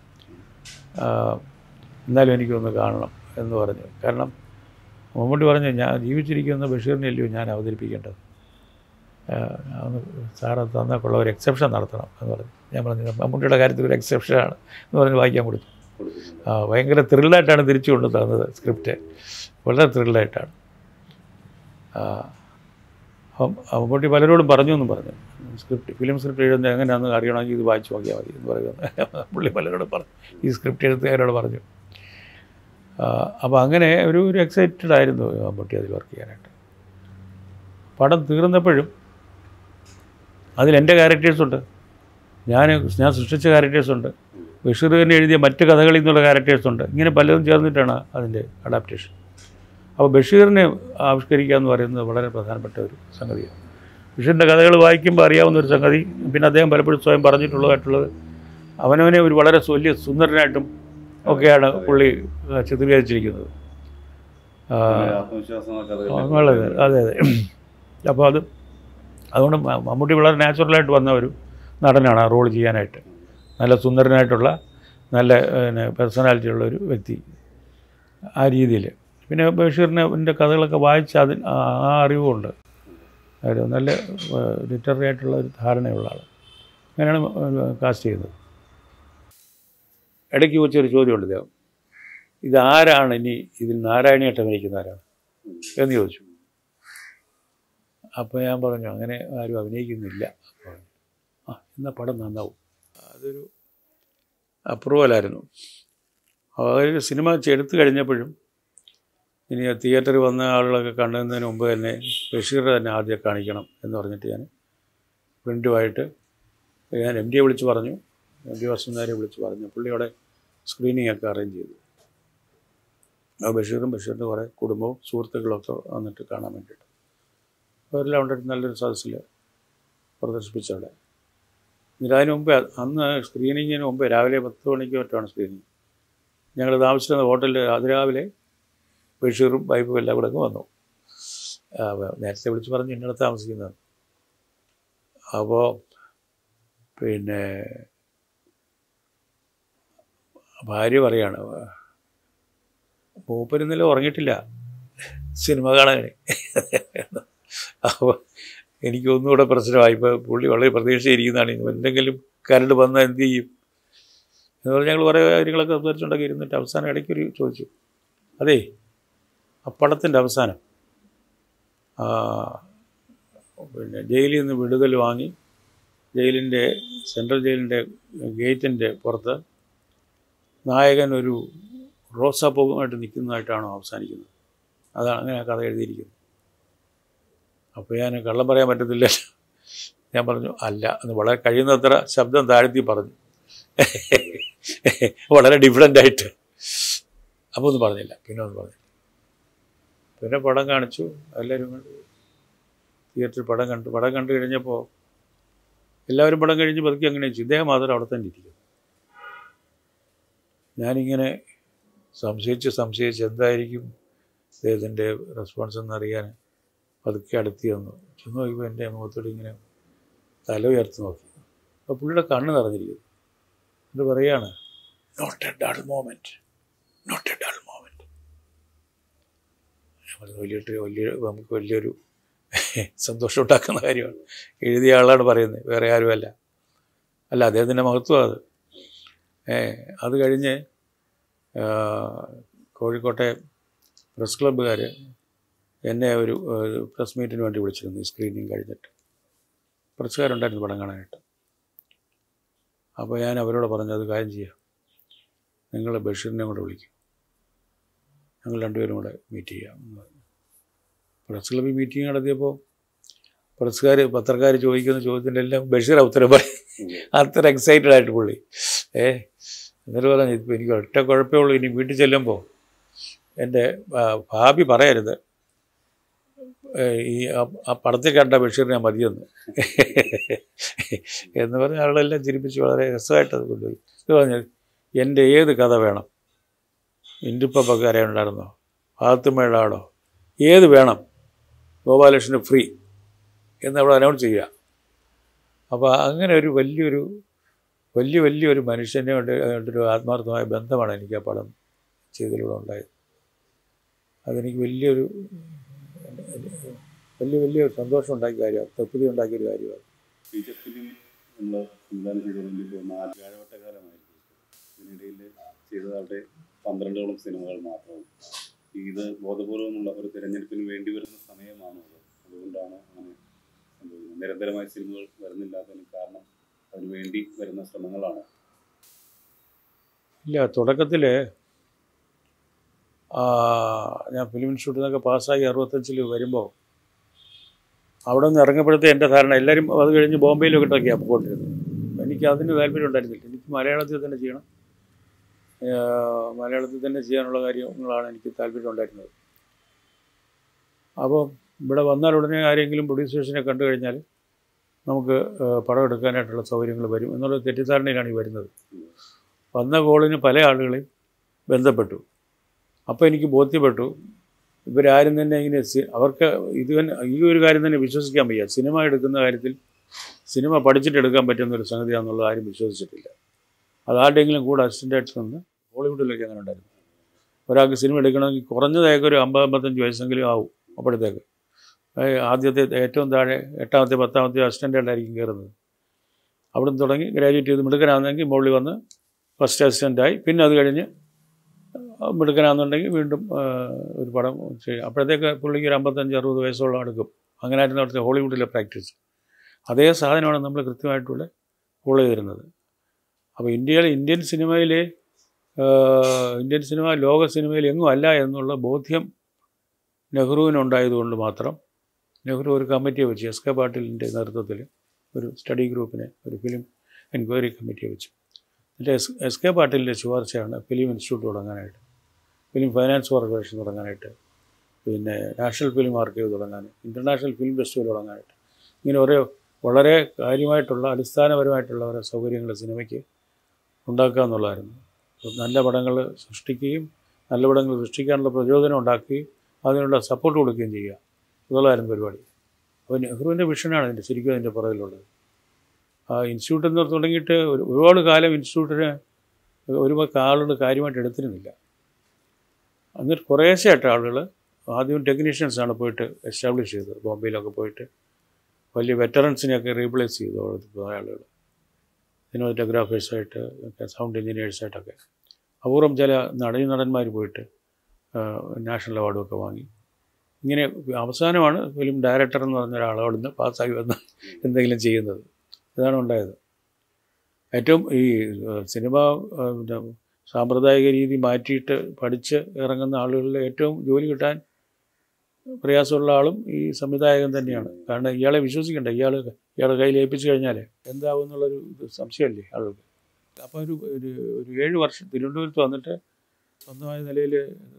എന്നാലും എനിക്കൊന്ന് കാണണം എന്ന് പറഞ്ഞു. കാരണം മമ്മൂട്ടി പറഞ്ഞു ഞാൻ ജീവിച്ചിരിക്കുന്ന ബഷീറിനെയല്ലയോ ഞാൻ അവതരിപ്പിക്കേണ്ടത്, ഒന്ന് സാറ് തന്നൊക്കെയുള്ള ഒരു എക്സെപ്ഷൻ നടത്തണം എന്ന് പറഞ്ഞു. ഞാൻ പറഞ്ഞു മമ്മൂട്ടിയുടെ കാര്യത്തിൽ ഒരു എക്സെപ്ഷനാണ് എന്ന് പറഞ്ഞ് വായിക്കാൻ കൊടുത്തു. ആ ഭയങ്കര ത്രില്ലായിട്ടാണ് തിരിച്ചു കൊണ്ട് തന്നത് സ്ക്രിപ്റ്റ്, വളരെ ത്രില്ലായിട്ടാണ്. അപ്പം മമ്മൂട്ടി പലരോടും പറഞ്ഞു എന്നും പറഞ്ഞു സ്ക്രിപ്റ്റ് ഫിലിം സ്ക്രിപ്റ്റ് എഴുതുന്നത് എങ്ങനെയാണെന്ന് അറിയണമെങ്കിൽ ഇത് വായിച്ചു നോക്കിയാൽ മതി എന്ന് പറയുന്നത് പുള്ളി പലരോടും പറഞ്ഞു, ഈ സ്ക്രിപ്റ്റ് എഴുത്തുകാരോട് പറഞ്ഞു. അപ്പോൾ അങ്ങനെ ഒരു ഒരു എക്സൈറ്റഡ് ആയിരുന്നു മമ്മൂട്ടി അതിൽ വർക്ക് ചെയ്യാനായിട്ട്. പടം തീർന്നപ്പോഴും അതിലെൻ്റെ ക്യാരക്ടേഴ്സുണ്ട്, ഞാൻ ഞാൻ സൃഷ്ടിച്ച ക്യാരക്ടേഴ്സുണ്ട്, ബഷീർ തന്നെ എഴുതിയ മറ്റ് കഥകളിൽ നിന്നുള്ള ക്യാരക്ടേഴ്സുണ്ട്. ഇങ്ങനെ പലതും ചേർന്നിട്ടാണ് അതിൻ്റെ അഡാപ്റ്റേഷൻ. അപ്പോൾ ബഷീറിനെ ആവിഷ്കരിക്കുക എന്ന് പറയുന്നത് വളരെ പ്രധാനപ്പെട്ട ഒരു സംഗതിയാണ്. ബഷീറിൻ്റെ കഥകൾ വായിക്കുമ്പോൾ അറിയാവുന്ന ഒരു സംഗതി, പിന്നെ അദ്ദേഹം പലപ്പോഴും സ്വയം പറഞ്ഞിട്ടുള്ളതായിട്ടുള്ളത് അവനവനെ ഒരു വളരെ വലിയ സുന്ദരനായിട്ടും ഒക്കെയാണ് പുള്ളി ചിത്രീകരിച്ചിരിക്കുന്നത്. വളരെ അതെ അതെ അപ്പോൾ അത് അതുകൊണ്ട് മമ്മൂട്ടി വളരെ നാച്ചുറലായിട്ട് വന്ന ഒരു നടനാണ് ആ റോൾ ചെയ്യാനായിട്ട്. നല്ല സുന്ദരനായിട്ടുള്ള നല്ല പിന്നെ പേഴ്സണാലിറ്റി ഉള്ള ഒരു വ്യക്തി ആ രീതിയിൽ. പിന്നെ ബഷീറിനെ എൻ്റെ കഥകളൊക്കെ വായിച്ച് അതിന് ആ അറിവുമുണ്ട്, ഒരു നല്ല ലിറ്റററി ആയിട്ടുള്ള ഒരു ധാരണയുള്ള ആൾ. അങ്ങനെയാണ് കാസ്റ്റ് ചെയ്യുന്നത്. ഇടയ്ക്ക് വെച്ചൊരു ചോദ്യമുണ്ട് ഇദ്ദേഹം, ഇതാരാണ് ഇനി ഇതിൽ നാരായണിയായിട്ട് അഭിനയിക്കുന്ന ആരാണ് എന്ന് ചോദിച്ചു. അപ്പോൾ ഞാൻ പറഞ്ഞു അങ്ങനെ ആരും അഭിനയിക്കുന്നില്ല. പറഞ്ഞു ആ എന്നാൽ പടം നന്നാവും. അതൊരു അപ്രൂവലായിരുന്നു. അവർ സിനിമ എടുത്തു കഴിഞ്ഞപ്പോഴും ഇനി തിയേറ്ററിൽ വന്ന ആളുകളൊക്കെ കണ്ടതിന് മുമ്പ് തന്നെ ബഷീർ തന്നെ ആദ്യം കാണിക്കണം എന്ന് പറഞ്ഞിട്ട് ഞാൻ പ്രിൻറ്റുമായിട്ട് ഞാൻ എം ഡിയെ വിളിച്ച് പറഞ്ഞു. എം ഡി വസന്തനെ വിളിച്ച് പറഞ്ഞു. പുള്ളിയോടെ സ്ക്രീനിങ് ഒക്കെ അറേഞ്ച് ചെയ്തു. ആ ബഷീറും ബഷീറിൻ്റെ കുറേ കുടുംബവും സുഹൃത്തുക്കളൊക്കെ വന്നിട്ട് കാണാൻ വേണ്ടിയിട്ട് അവരെല്ലാം കൊണ്ടിട്ട് നല്ലൊരു സദസ്സിൽ പ്രദർശിപ്പിച്ചവിടെ. എന്നിട്ട് അതിന് മുമ്പേ അന്ന് സ്ക്രീനിങ്ങിന് മുമ്പേ രാവിലെ പത്ത് മണിക്ക് മറ്റാണ് സ്ക്രീനിങ്. ഞങ്ങൾ താമസിച്ചിരുന്ന ഹോട്ടലിൽ അതിരാവിലെ ബഷീറും വൈഫും എല്ലാം കൂടെ വന്നു. നേരത്തെ വിളിച്ച് പറഞ്ഞു ഇന്നലെ താമസിക്കുന്നത്. അപ്പോൾ പിന്നെ ഭാര്യ പറയാണ് മൂപ്പര് ഇന്നലെ ഉറങ്ങിയിട്ടില്ല സിനിമ കാണാൻ. അപ്പോൾ എനിക്കൊന്നുകൂടെ പ്രശ്നമായി. ഇപ്പോൾ പുള്ളി വളരെ പ്രതീക്ഷയിരിക്കുന്നതാണ്. എന്തെങ്കിലും കരണ്ട് വന്നാൽ എന്ത് ചെയ്യും എന്ന് പറഞ്ഞ് ഞങ്ങൾ കുറേ കാര്യങ്ങളൊക്കെ സംസാരിച്ചുണ്ടാക്കി ഇരുന്നിട്ട് അവസാനം ഇടയ്ക്കൊരു ചോദിച്ചു, അതേ ആ പടത്തിൻ്റെ അവസാനം പിന്നെ ജയിലിൽ നിന്ന് വിടുതൽ വാങ്ങി ജയിലിൻ്റെ സെൻട്രൽ ജയിലിൻ്റെ ഗേറ്റിൻ്റെ പുറത്ത് നായകൻ ഒരു റോസാപ്പൂവുമായിട്ട് നിൽക്കുന്നതായിട്ടാണോ അവസാനിക്കുന്നത്? അതാണ് അങ്ങനെ ആ കഥ എഴുതിയിരിക്കുന്നത്. അപ്പോൾ ഞാൻ കള്ളം പറയാൻ പറ്റത്തില്ല. ഞാൻ പറഞ്ഞു അല്ല എന്ന് വളരെ കഴിയുന്നത്ര ശബ്ദം താഴ്ത്തി പറഞ്ഞു, വളരെ ഡിഫറൻ്റായിട്ട്. അപ്പോൾ ഒന്നും പറഞ്ഞില്ല. പിന്നെ ഒന്നും പറഞ്ഞില്ല. പിന്നെ പടം കാണിച്ചു. എല്ലാവരും തിയേറ്ററിൽ പടം കണ്ടു. പടം കണ്ടു കഴിഞ്ഞപ്പോൾ എല്ലാവരും പടം കഴിഞ്ഞ് പതുക്കി അങ്ങനെ വെച്ചു. ഇദ്ദേഹം മാത്രം അവിടെ തന്നെ ഇരിക്കുന്നു. ഞാനിങ്ങനെ സംശയിച്ച് സംശയിച്ച് എന്തായിരിക്കും അദ്ദേഹത്തിൻ്റെ റെസ്പോൺസ് എന്നറിയാൻ പതുക്കെ അടുത്ത് വന്നു. ചെന്ന് നോക്കിയപ്പോൾ എൻ്റെ മുഖത്തോട് ഇങ്ങനെ തല ഉയർത്തി നോക്കി. അപ്പോൾ പുള്ളിയുടെ കണ്ണ് നിറഞ്ഞിരിക്കുന്നു. എന്നിട്ട് പറയുകയാണ്, not a dull moment, not a dull moment. വലിയൊരു വലിയ നമുക്ക് വലിയൊരു സന്തോഷം ഉണ്ടാക്കുന്ന കാര്യമാണ്. എഴുതിയ ആളാണ് പറയുന്നത്, വേറെ ആരുമല്ല. അല്ല അദ്ദേഹത്തിൻ്റെ മഹത്വം അത്. അത് കഴിഞ്ഞ് കോഴിക്കോട്ടെ പ്രസ് ക്ലബ്ബുകാർ എന്നെ ഒരു പ്രസ് മീറ്റിന് വേണ്ടി വിളിച്ചിരുന്നു. ഈ സ്ക്രീനിങ് കഴിഞ്ഞിട്ട് പ്രസ്സുകാരുണ്ടായിരുന്നു പടം കാണാനായിട്ട്. അപ്പോൾ ഞാൻ അവരോട് പറഞ്ഞു, അത് കാര്യം ചെയ്യാം, നിങ്ങൾ ബഷീറിനെ കൂടെ വിളിക്കും, ഞങ്ങൾ രണ്ടുപേരും കൂടെ മീറ്റ് ചെയ്യാം എന്ന് പറഞ്ഞു. പ്രസ് ക്ലബ്ബിൽ മീറ്റിംഗ് നടത്തിയപ്പോൾ പ്രസ്സുകാർ പത്രക്കാർ ചോദിക്കുന്ന ചോദ്യത്തിൻ്റെ എല്ലാം ബഷീർ ഉത്തരം പറയും. അത്ര എക്സൈറ്റഡ് ആയിട്ട് പുള്ളി. ഏ എന്നിട്ട് പറഞ്ഞു, ഇപ്പോൾ എനിക്ക് ഒറ്റ കുഴപ്പമേ ഉള്ളൂ, ഇനി വീട്ടിൽ ചെല്ലുമ്പോൾ എൻ്റെ ഭാബി പറയരുത് ഈ ആ പടത്തിൽ കണ്ട ബഷീറിനെ മതിയെന്ന് എന്ന് പറഞ്ഞ ആളെല്ലാം ചിരിപ്പിച്ച് വളരെ രസമായിട്ട് അത് കൊണ്ടുപോയി. ഇത് പറഞ്ഞത് എൻ്റെ ഏത് കഥ വേണം, ഇന്ത്യപ്പപ്പൊക്കെ അറിയാനുണ്ടായിരുന്നോ, ഭാഗത്തുമേളാടോ, ഏത് വേണം, ഗോപാലകൃഷ്ണന് ഫ്രീ എന്നവിടെ അനൗൺസ് ചെയ്യുക. അപ്പോൾ അങ്ങനെ ഒരു വലിയൊരു വലിയ വലിയൊരു മനുഷ്യനെ കൊണ്ട് ഒരു ആത്മാർത്ഥമായ ബന്ധമാണ് എനിക്ക് ആ പടം ചെയ്തതിലൂടെ ഉണ്ടായത്. അതെനിക്ക് വലിയൊരു വലിയ വലിയ സന്തോഷം ഉണ്ടാക്കിയ കാര്യമാണ്, തൃപ്തി ഉണ്ടാക്കിയൊരു കാര്യമാണ്. ഫീച്ചർ ഫിലിം നമ്മൾ സംവിധാനം ചെയ്തുകൊണ്ടിരിക്കുക നാല് വ്യാഴവട്ടകാലമായിരിക്കും. ഇതിനിടയിൽ ചെയ്തതാവട്ടെ പന്ത്രണ്ടോളം സിനിമകൾ മാത്രമാണ്. ഇത് ബോധപൂർവമുള്ള ഒരു തിരഞ്ഞെടുപ്പിന് വേണ്ടി വരുന്ന സമയമാണോ അത്? അതുകൊണ്ടാണ് അങ്ങനെ സംഭവിക്കുന്നത്. നിരന്തരമായ സിനിമകൾ വരുന്നില്ലാത്തതിന് കാരണം അതിനു വേണ്ടി വരുന്ന ശ്രമങ്ങളാണ്. ഇല്ല, തുടക്കത്തിൽ ഞാൻ ഫിലിം ഇൻസ്റ്റിറ്റ്യൂട്ടിൽ നിന്നൊക്കെ പാസ്സായി അറുപത്തഞ്ചിൽ വരുമ്പോൾ അവിടെ നിന്ന് ഇറങ്ങപ്പെടുത്ത എൻ്റെ ധാരണ എല്ലാവരും അത് കഴിഞ്ഞ് ബോംബെയിലൊക്കെട്ടൊക്കെയാണ് പോയിക്കൊണ്ടിരുന്നത്. എനിക്ക് അതിന് താല്പര്യം ഉണ്ടായിരുന്നില്ല. എനിക്ക് മലയാളത്തിൽ തന്നെ ചെയ്യണം, മലയാളത്തിൽ തന്നെ ചെയ്യാനുള്ള കാര്യങ്ങളാണ് എനിക്ക് താല്പര്യം ഉണ്ടായിരുന്നത്. അപ്പോൾ ഇവിടെ വന്നാൽ ഉടനെ ആരെങ്കിലും പ്രൊഡ്യൂസേഴ്സിനെ കണ്ടു കഴിഞ്ഞാൽ നമുക്ക് പടം എടുക്കാനായിട്ടുള്ള സൗകര്യങ്ങൾ വരും എന്നുള്ള തെറ്റിദ്ധാരണയിലാണ് ഈ വരുന്നത്. വന്ന കോളിന് പല ആളുകളെയും ബന്ധപ്പെട്ടു. അപ്പോൾ എനിക്ക് ബോധ്യപ്പെട്ടു ഇവരാരും തന്നെ ഇങ്ങനെ അവർക്ക് ഇത് തന്നെ ഈ ഒരു കാര്യം തന്നെ വിശ്വസിക്കാൻ വയ്യ. സിനിമ എടുക്കുന്ന കാര്യത്തിൽ സിനിമ പഠിച്ചിട്ടെടുക്കാൻ പറ്റുന്നൊരു സംഗതിയാണെന്നുള്ള ആരും വിശ്വസിച്ചിട്ടില്ല. അതാരുടെയെങ്കിലും കൂടെ അസിസ്റ്റൻ്റായിട്ട് നിന്ന് ഹോളിവുഡിലൊക്കെ അങ്ങനെ ഉണ്ടായിരുന്നു. ഒരാൾക്ക് സിനിമ എടുക്കണമെങ്കിൽ കുറഞ്ഞതായൊക്കെ ഒരു അമ്പത് അമ്പത്തഞ്ച് വയസ്സെങ്കിലും ആവും. അപ്പോഴത്തേക്ക് ആദ്യത്തെ ഏറ്റവും താഴെ എട്ടാമത്തെ പത്താമത്തെ അസിസ്റ്റൻ്റായിട്ടായിരിക്കും കയറുന്നത്. അവിടെ നിന്ന് തുടങ്ങി ഗ്രാജുവേറ്റ് ചെയ്ത് മിടുക്കനാണെന്നെങ്കിൽ മുകളിൽ വന്ന് ഫസ്റ്റ് അസിസ്റ്റൻ്റായി, പിന്നെ അത് കഴിഞ്ഞ് മിടുക്കനാണെന്നുണ്ടെങ്കിൽ വീണ്ടും ഒരു പടം ചെയ്യും. അപ്പോഴത്തേക്ക് പുള്ളിക്ക് ഒരു അമ്പത്തഞ്ച് അറുപത് വയസ്സോളം എടുക്കും അങ്ങനെയായിരുന്നു അവിടുത്തെ ഹോളിവുഡിലെ പ്രാക്ടീസ്. അതേ സാധനമാണ് നമ്മൾ കൃത്യമായിട്ടുള്ള ഫോളോ ചെയ്തിരുന്നത്. അപ്പോൾ ഇന്ത്യയിൽ ഇന്ത്യൻ സിനിമയിൽ ഇന്ത്യൻ സിനിമ ലോക സിനിമയിൽ എങ്ങും അല്ല എന്നുള്ള ബോധ്യം നെഹ്റുവിനുണ്ടായതുകൊണ്ട് മാത്രം നെഹ്റു ഒരു കമ്മിറ്റിയെ വെച്ച്, എസ് കെ പാട്ടീലിൻ്റെ നേതൃത്വത്തിൽ ഒരു സ്റ്റഡി ഗ്രൂപ്പിനെ, ഒരു ഫിലിം എൻക്വയറി കമ്മിറ്റിയെ വെച്ചു. എന്നിട്ട് എസ് എസ് കെ പാട്ടീലിൻ്റെ ശുപാർശയാണ് ഫിലിം ഇൻസ്റ്റിറ്റ്യൂട്ട് തുടങ്ങാനായിട്ട്, ഫിലിം ഫൈനാൻസ് കോർപ്പറേഷൻ തുടങ്ങാനായിട്ട്, പിന്നെ നാഷണൽ ഫിലിം ആർക്കൈവ് തുടങ്ങാൻ, ഇൻ്റർനാഷണൽ ഫിലിം ഫെസ്റ്റിവൽ തുടങ്ങാനായിട്ട്, ഇങ്ങനെ ഓരോ വളരെ കാര്യമായിട്ടുള്ള അടിസ്ഥാനപരമായിട്ടുള്ള ഓരോ സൗകര്യങ്ങൾ സിനിമയ്ക്ക് ഉണ്ടാക്കുക എന്നുള്ളതായിരുന്നു. നല്ല പടങ്ങൾ സൃഷ്ടിക്കുകയും നല്ല പടങ്ങൾ സൃഷ്ടിക്കാനുള്ള പ്രചോദനം ഉണ്ടാക്കുകയും അതിനുള്ള സപ്പോർട്ട് കൊടുക്കുകയും ചെയ്യുക എന്നുള്ളതായിരുന്നു പരിപാടി. അപ്പോൾ നെഹ്റുവിൻ്റെ വിഷനാണ് അതിൻ്റെ ശരിക്കും അതിൻ്റെ പുറകിലുള്ളത്. ആ ഇൻസ്റ്റിറ്റ്യൂട്ടിൽ നിന്ന് തുടങ്ങിയിട്ട് ഒരു ഒരുപാട് കാലം ഇൻസ്റ്റിറ്റ്യൂട്ടിന് ഒരുപാട് ആളുകൾ കാര്യമായിട്ട് എടുത്തിരുന്നില്ല. എന്നിട്ട് കുറേശ്ശെയായിട്ട് ആളുകൾ ആദ്യം ടെക്നീഷ്യൻസാണ് പോയിട്ട് എസ്റ്റാബ്ലിഷ് ചെയ്തത്. ബോംബെയിലൊക്കെ പോയിട്ട് വലിയ വെറ്ററൻസിനെയൊക്കെ റീപ്ലേസ് ചെയ്തു ആളുകൾ, സിനിമാറ്റോഗ്രാഫേഴ്സായിട്ട്, സൗണ്ട് എഞ്ചിനീയേഴ്സായിട്ടൊക്കെ. അപൂർവം ചില നടീ നടന്മാർ പോയിട്ട് നാഷണൽ അവാർഡുമൊക്കെ വാങ്ങി. ഇങ്ങനെ അവസാനമാണ് ഫിലിം ഡയറക്ടർ എന്ന് പറഞ്ഞ ഒരാൾ അവിടെ നിന്ന് പാസ്സായി വന്ന് എന്തെങ്കിലും ചെയ്യുന്നത്. ഇതാണ് ഉണ്ടായത്. ഏറ്റവും ഈ സിനിമ സാമ്പ്രദായിക രീതി മാറ്റിയിട്ട് പഠിച്ച് ഇറങ്ങുന്ന ആളുകളിൽ ഏറ്റവും ജോലി കിട്ടാൻ പ്രയാസമുള്ള ആളും ഈ സംവിധായകൻ തന്നെയാണ്. കാരണം ഇയാളെ വിശ്വസിക്കണ്ട, ഇയാൾ ഇയാളെ കയ്യിൽ ഏൽപ്പിച്ചു കഴിഞ്ഞാൽ എന്താവും എന്നുള്ളൊരു സംശയമല്ലേ ആളുകൾക്ക്. അപ്പോൾ ഒരു ഒരു ഏഴ് വർഷം തിരുവനന്തപുരത്ത് വന്നിട്ട് സ്വന്തമായ നിലയിൽ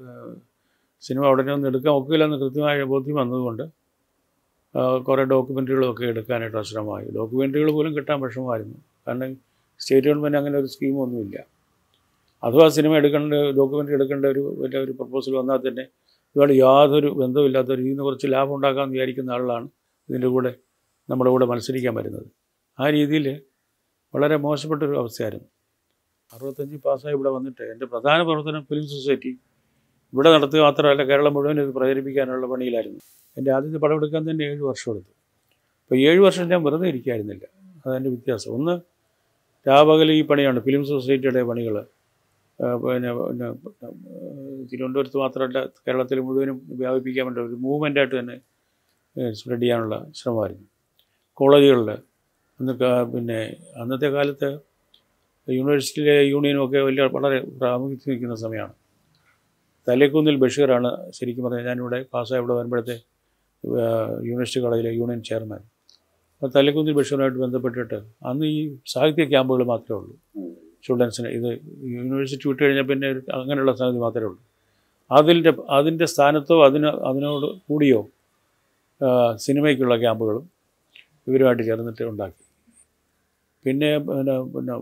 സിനിമ ഉടനെ ഒന്നും എടുക്കാൻ ഒക്കില്ലെന്ന് കൃത്യമായ ബോധ്യം വന്നതുകൊണ്ട് കുറേ ഡോക്യുമെൻ്ററികളൊക്കെ എടുക്കാനായിട്ട് ശ്രമമായി. ഡോക്യുമെൻ്ററികൾ പോലും കിട്ടാൻ വിഷമമായിരുന്നു. കാരണം സ്റ്റേറ്റ് ഗവൺമെൻറ് അങ്ങനെ ഒരു സ്കീമൊന്നുമില്ല. അഥവാ സിനിമ എടുക്കേണ്ട, ഡോക്യുമെൻ്ററി എടുക്കേണ്ട ഒരു വലിയ ഒരു പ്രപ്പോസൽ വന്നാൽ തന്നെ ഇയാൾ യാതൊരു ബന്ധമില്ലാത്തവർ ഇതിൽ നിന്ന് കുറച്ച് ലാഭം ഉണ്ടാക്കാമെന്ന് വിചാരിക്കുന്ന ആളാണ് ഇതിൻ്റെ കൂടെ നമ്മുടെ കൂടെ മത്സരിക്കാൻ വരുന്നത്. ആ രീതിയിൽ വളരെ മോശപ്പെട്ടൊരു അവസ്ഥയായിരുന്നു. അറുപത്തഞ്ച് പാസ്സായി ഇവിടെ വന്നിട്ട് എൻ്റെ പ്രധാന പ്രവർത്തനം ഫിലിം സൊസൈറ്റി ഇവിടെ നടത്തുക മാത്രമല്ല, കേരളം മുഴുവൻ ഇത് പ്രചരിപ്പിക്കാനുള്ള പണിയിലായിരുന്നു. എൻ്റെ ആദ്യത്തെ പടം എടുക്കാൻ തന്നെ ഏഴ് വർഷം എടുത്തു. അപ്പോൾ ഏഴ് വർഷം ഞാൻ വെറുതെ ഇരിക്കായിരുന്നില്ല. അതെൻ്റെ വ്യത്യാസം. ഒന്ന്, രാപകൽ ഈ പണിയാണ്, ഫിലിം സൊസൈറ്റിയുടെ പണികൾ. പിന്നെ പിന്നെ തിരുവനന്തപുരത്ത് മാത്രമല്ല കേരളത്തിൽ മുഴുവനും വ്യാപിപ്പിക്കാൻ വേണ്ട ഒരു മൂവ്മെൻറ്റായിട്ട് തന്നെ സ്പ്രെഡ് ചെയ്യാനുള്ള ശ്രമമായിരുന്നു. കോളേജുകളിൽ അന്ന് പിന്നെ അന്നത്തെ കാലത്ത് യൂണിവേഴ്സിറ്റിയിലെ യൂണിയനുമൊക്കെ വലിയ വളരെ പ്രാമുഖ്യം നിൽക്കുന്ന സമയമാണ്. തലേക്കുന്നിൽ ബഷീറാണ് ശരിക്കും പറഞ്ഞാൽ ഞാനിവിടെ പാസ്സായി ഇവിടെ വരുമ്പോഴത്തെ യൂണിവേഴ്സിറ്റി കോളേജിലെ യൂണിയൻ ചെയർമാൻ. അപ്പോൾ തലേക്കുന്നിൽ ബഷീറുമായിട്ട് ബന്ധപ്പെട്ടിട്ട് അന്ന് ഈ സാഹിത്യ ക്യാമ്പുകൾ മാത്രമേ ഉള്ളൂ സ്റ്റുഡൻസിന്. ഇത് യൂണിവേഴ്സിറ്റി വിട്ട് കഴിഞ്ഞാൽ പിന്നെ അങ്ങനെയുള്ള സംഗതി മാത്രമേ ഉള്ളൂ. അതിൻ്റെ അതിൻ്റെ സ്ഥാനത്തോ അതിന് അതിനോട് കൂടിയോ സിനിമയ്ക്കുള്ള ക്യാമ്പുകളും ഇവരുമായിട്ട് ചേർന്നിട്ട് ഉണ്ടാക്കി. പിന്നെ പിന്നെ പിന്നെ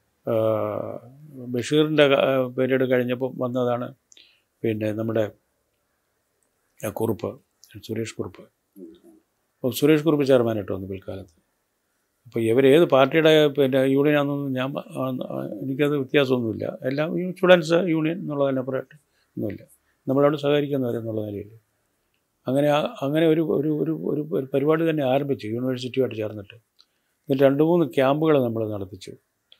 ബഷീറിൻ്റെ പീരീഡ് കഴിഞ്ഞപ്പോൾ വന്നതാണ് പിന്നെ നമ്മുടെ കുറുപ്പ്, സുരേഷ് കുറുപ്പ്. അപ്പോൾ സുരേഷ് കുറുപ്പ് ചെയർമാനായിട്ട് വന്നു പിൽക്കാലത്ത്. അപ്പോൾ ഇവരേത് പാർട്ടിയുടെ പിന്നെ യൂണിയനാണെന്നൊന്നും ഞാൻ എനിക്കത് വ്യത്യാസമൊന്നുമില്ല. എല്ലാം സ്റ്റുഡൻസ് യൂണിയൻ എന്നുള്ളതിനപ്പുറമായിട്ട് ഒന്നുമില്ല, നമ്മളവിടെ സഹകരിക്കുന്നവരെന്നുള്ള നിലയിൽ. അങ്ങനെ അങ്ങനെ ഒരു ഒരു ഒരു ഒരു പരിപാടി തന്നെ ആരംഭിച്ചു യൂണിവേഴ്സിറ്റിയുമായിട്ട് ചേർന്നിട്ട്. എന്നിട്ട് രണ്ട് മൂന്ന് ക്യാമ്പുകൾ നമ്മൾ നടത്തിച്ചു.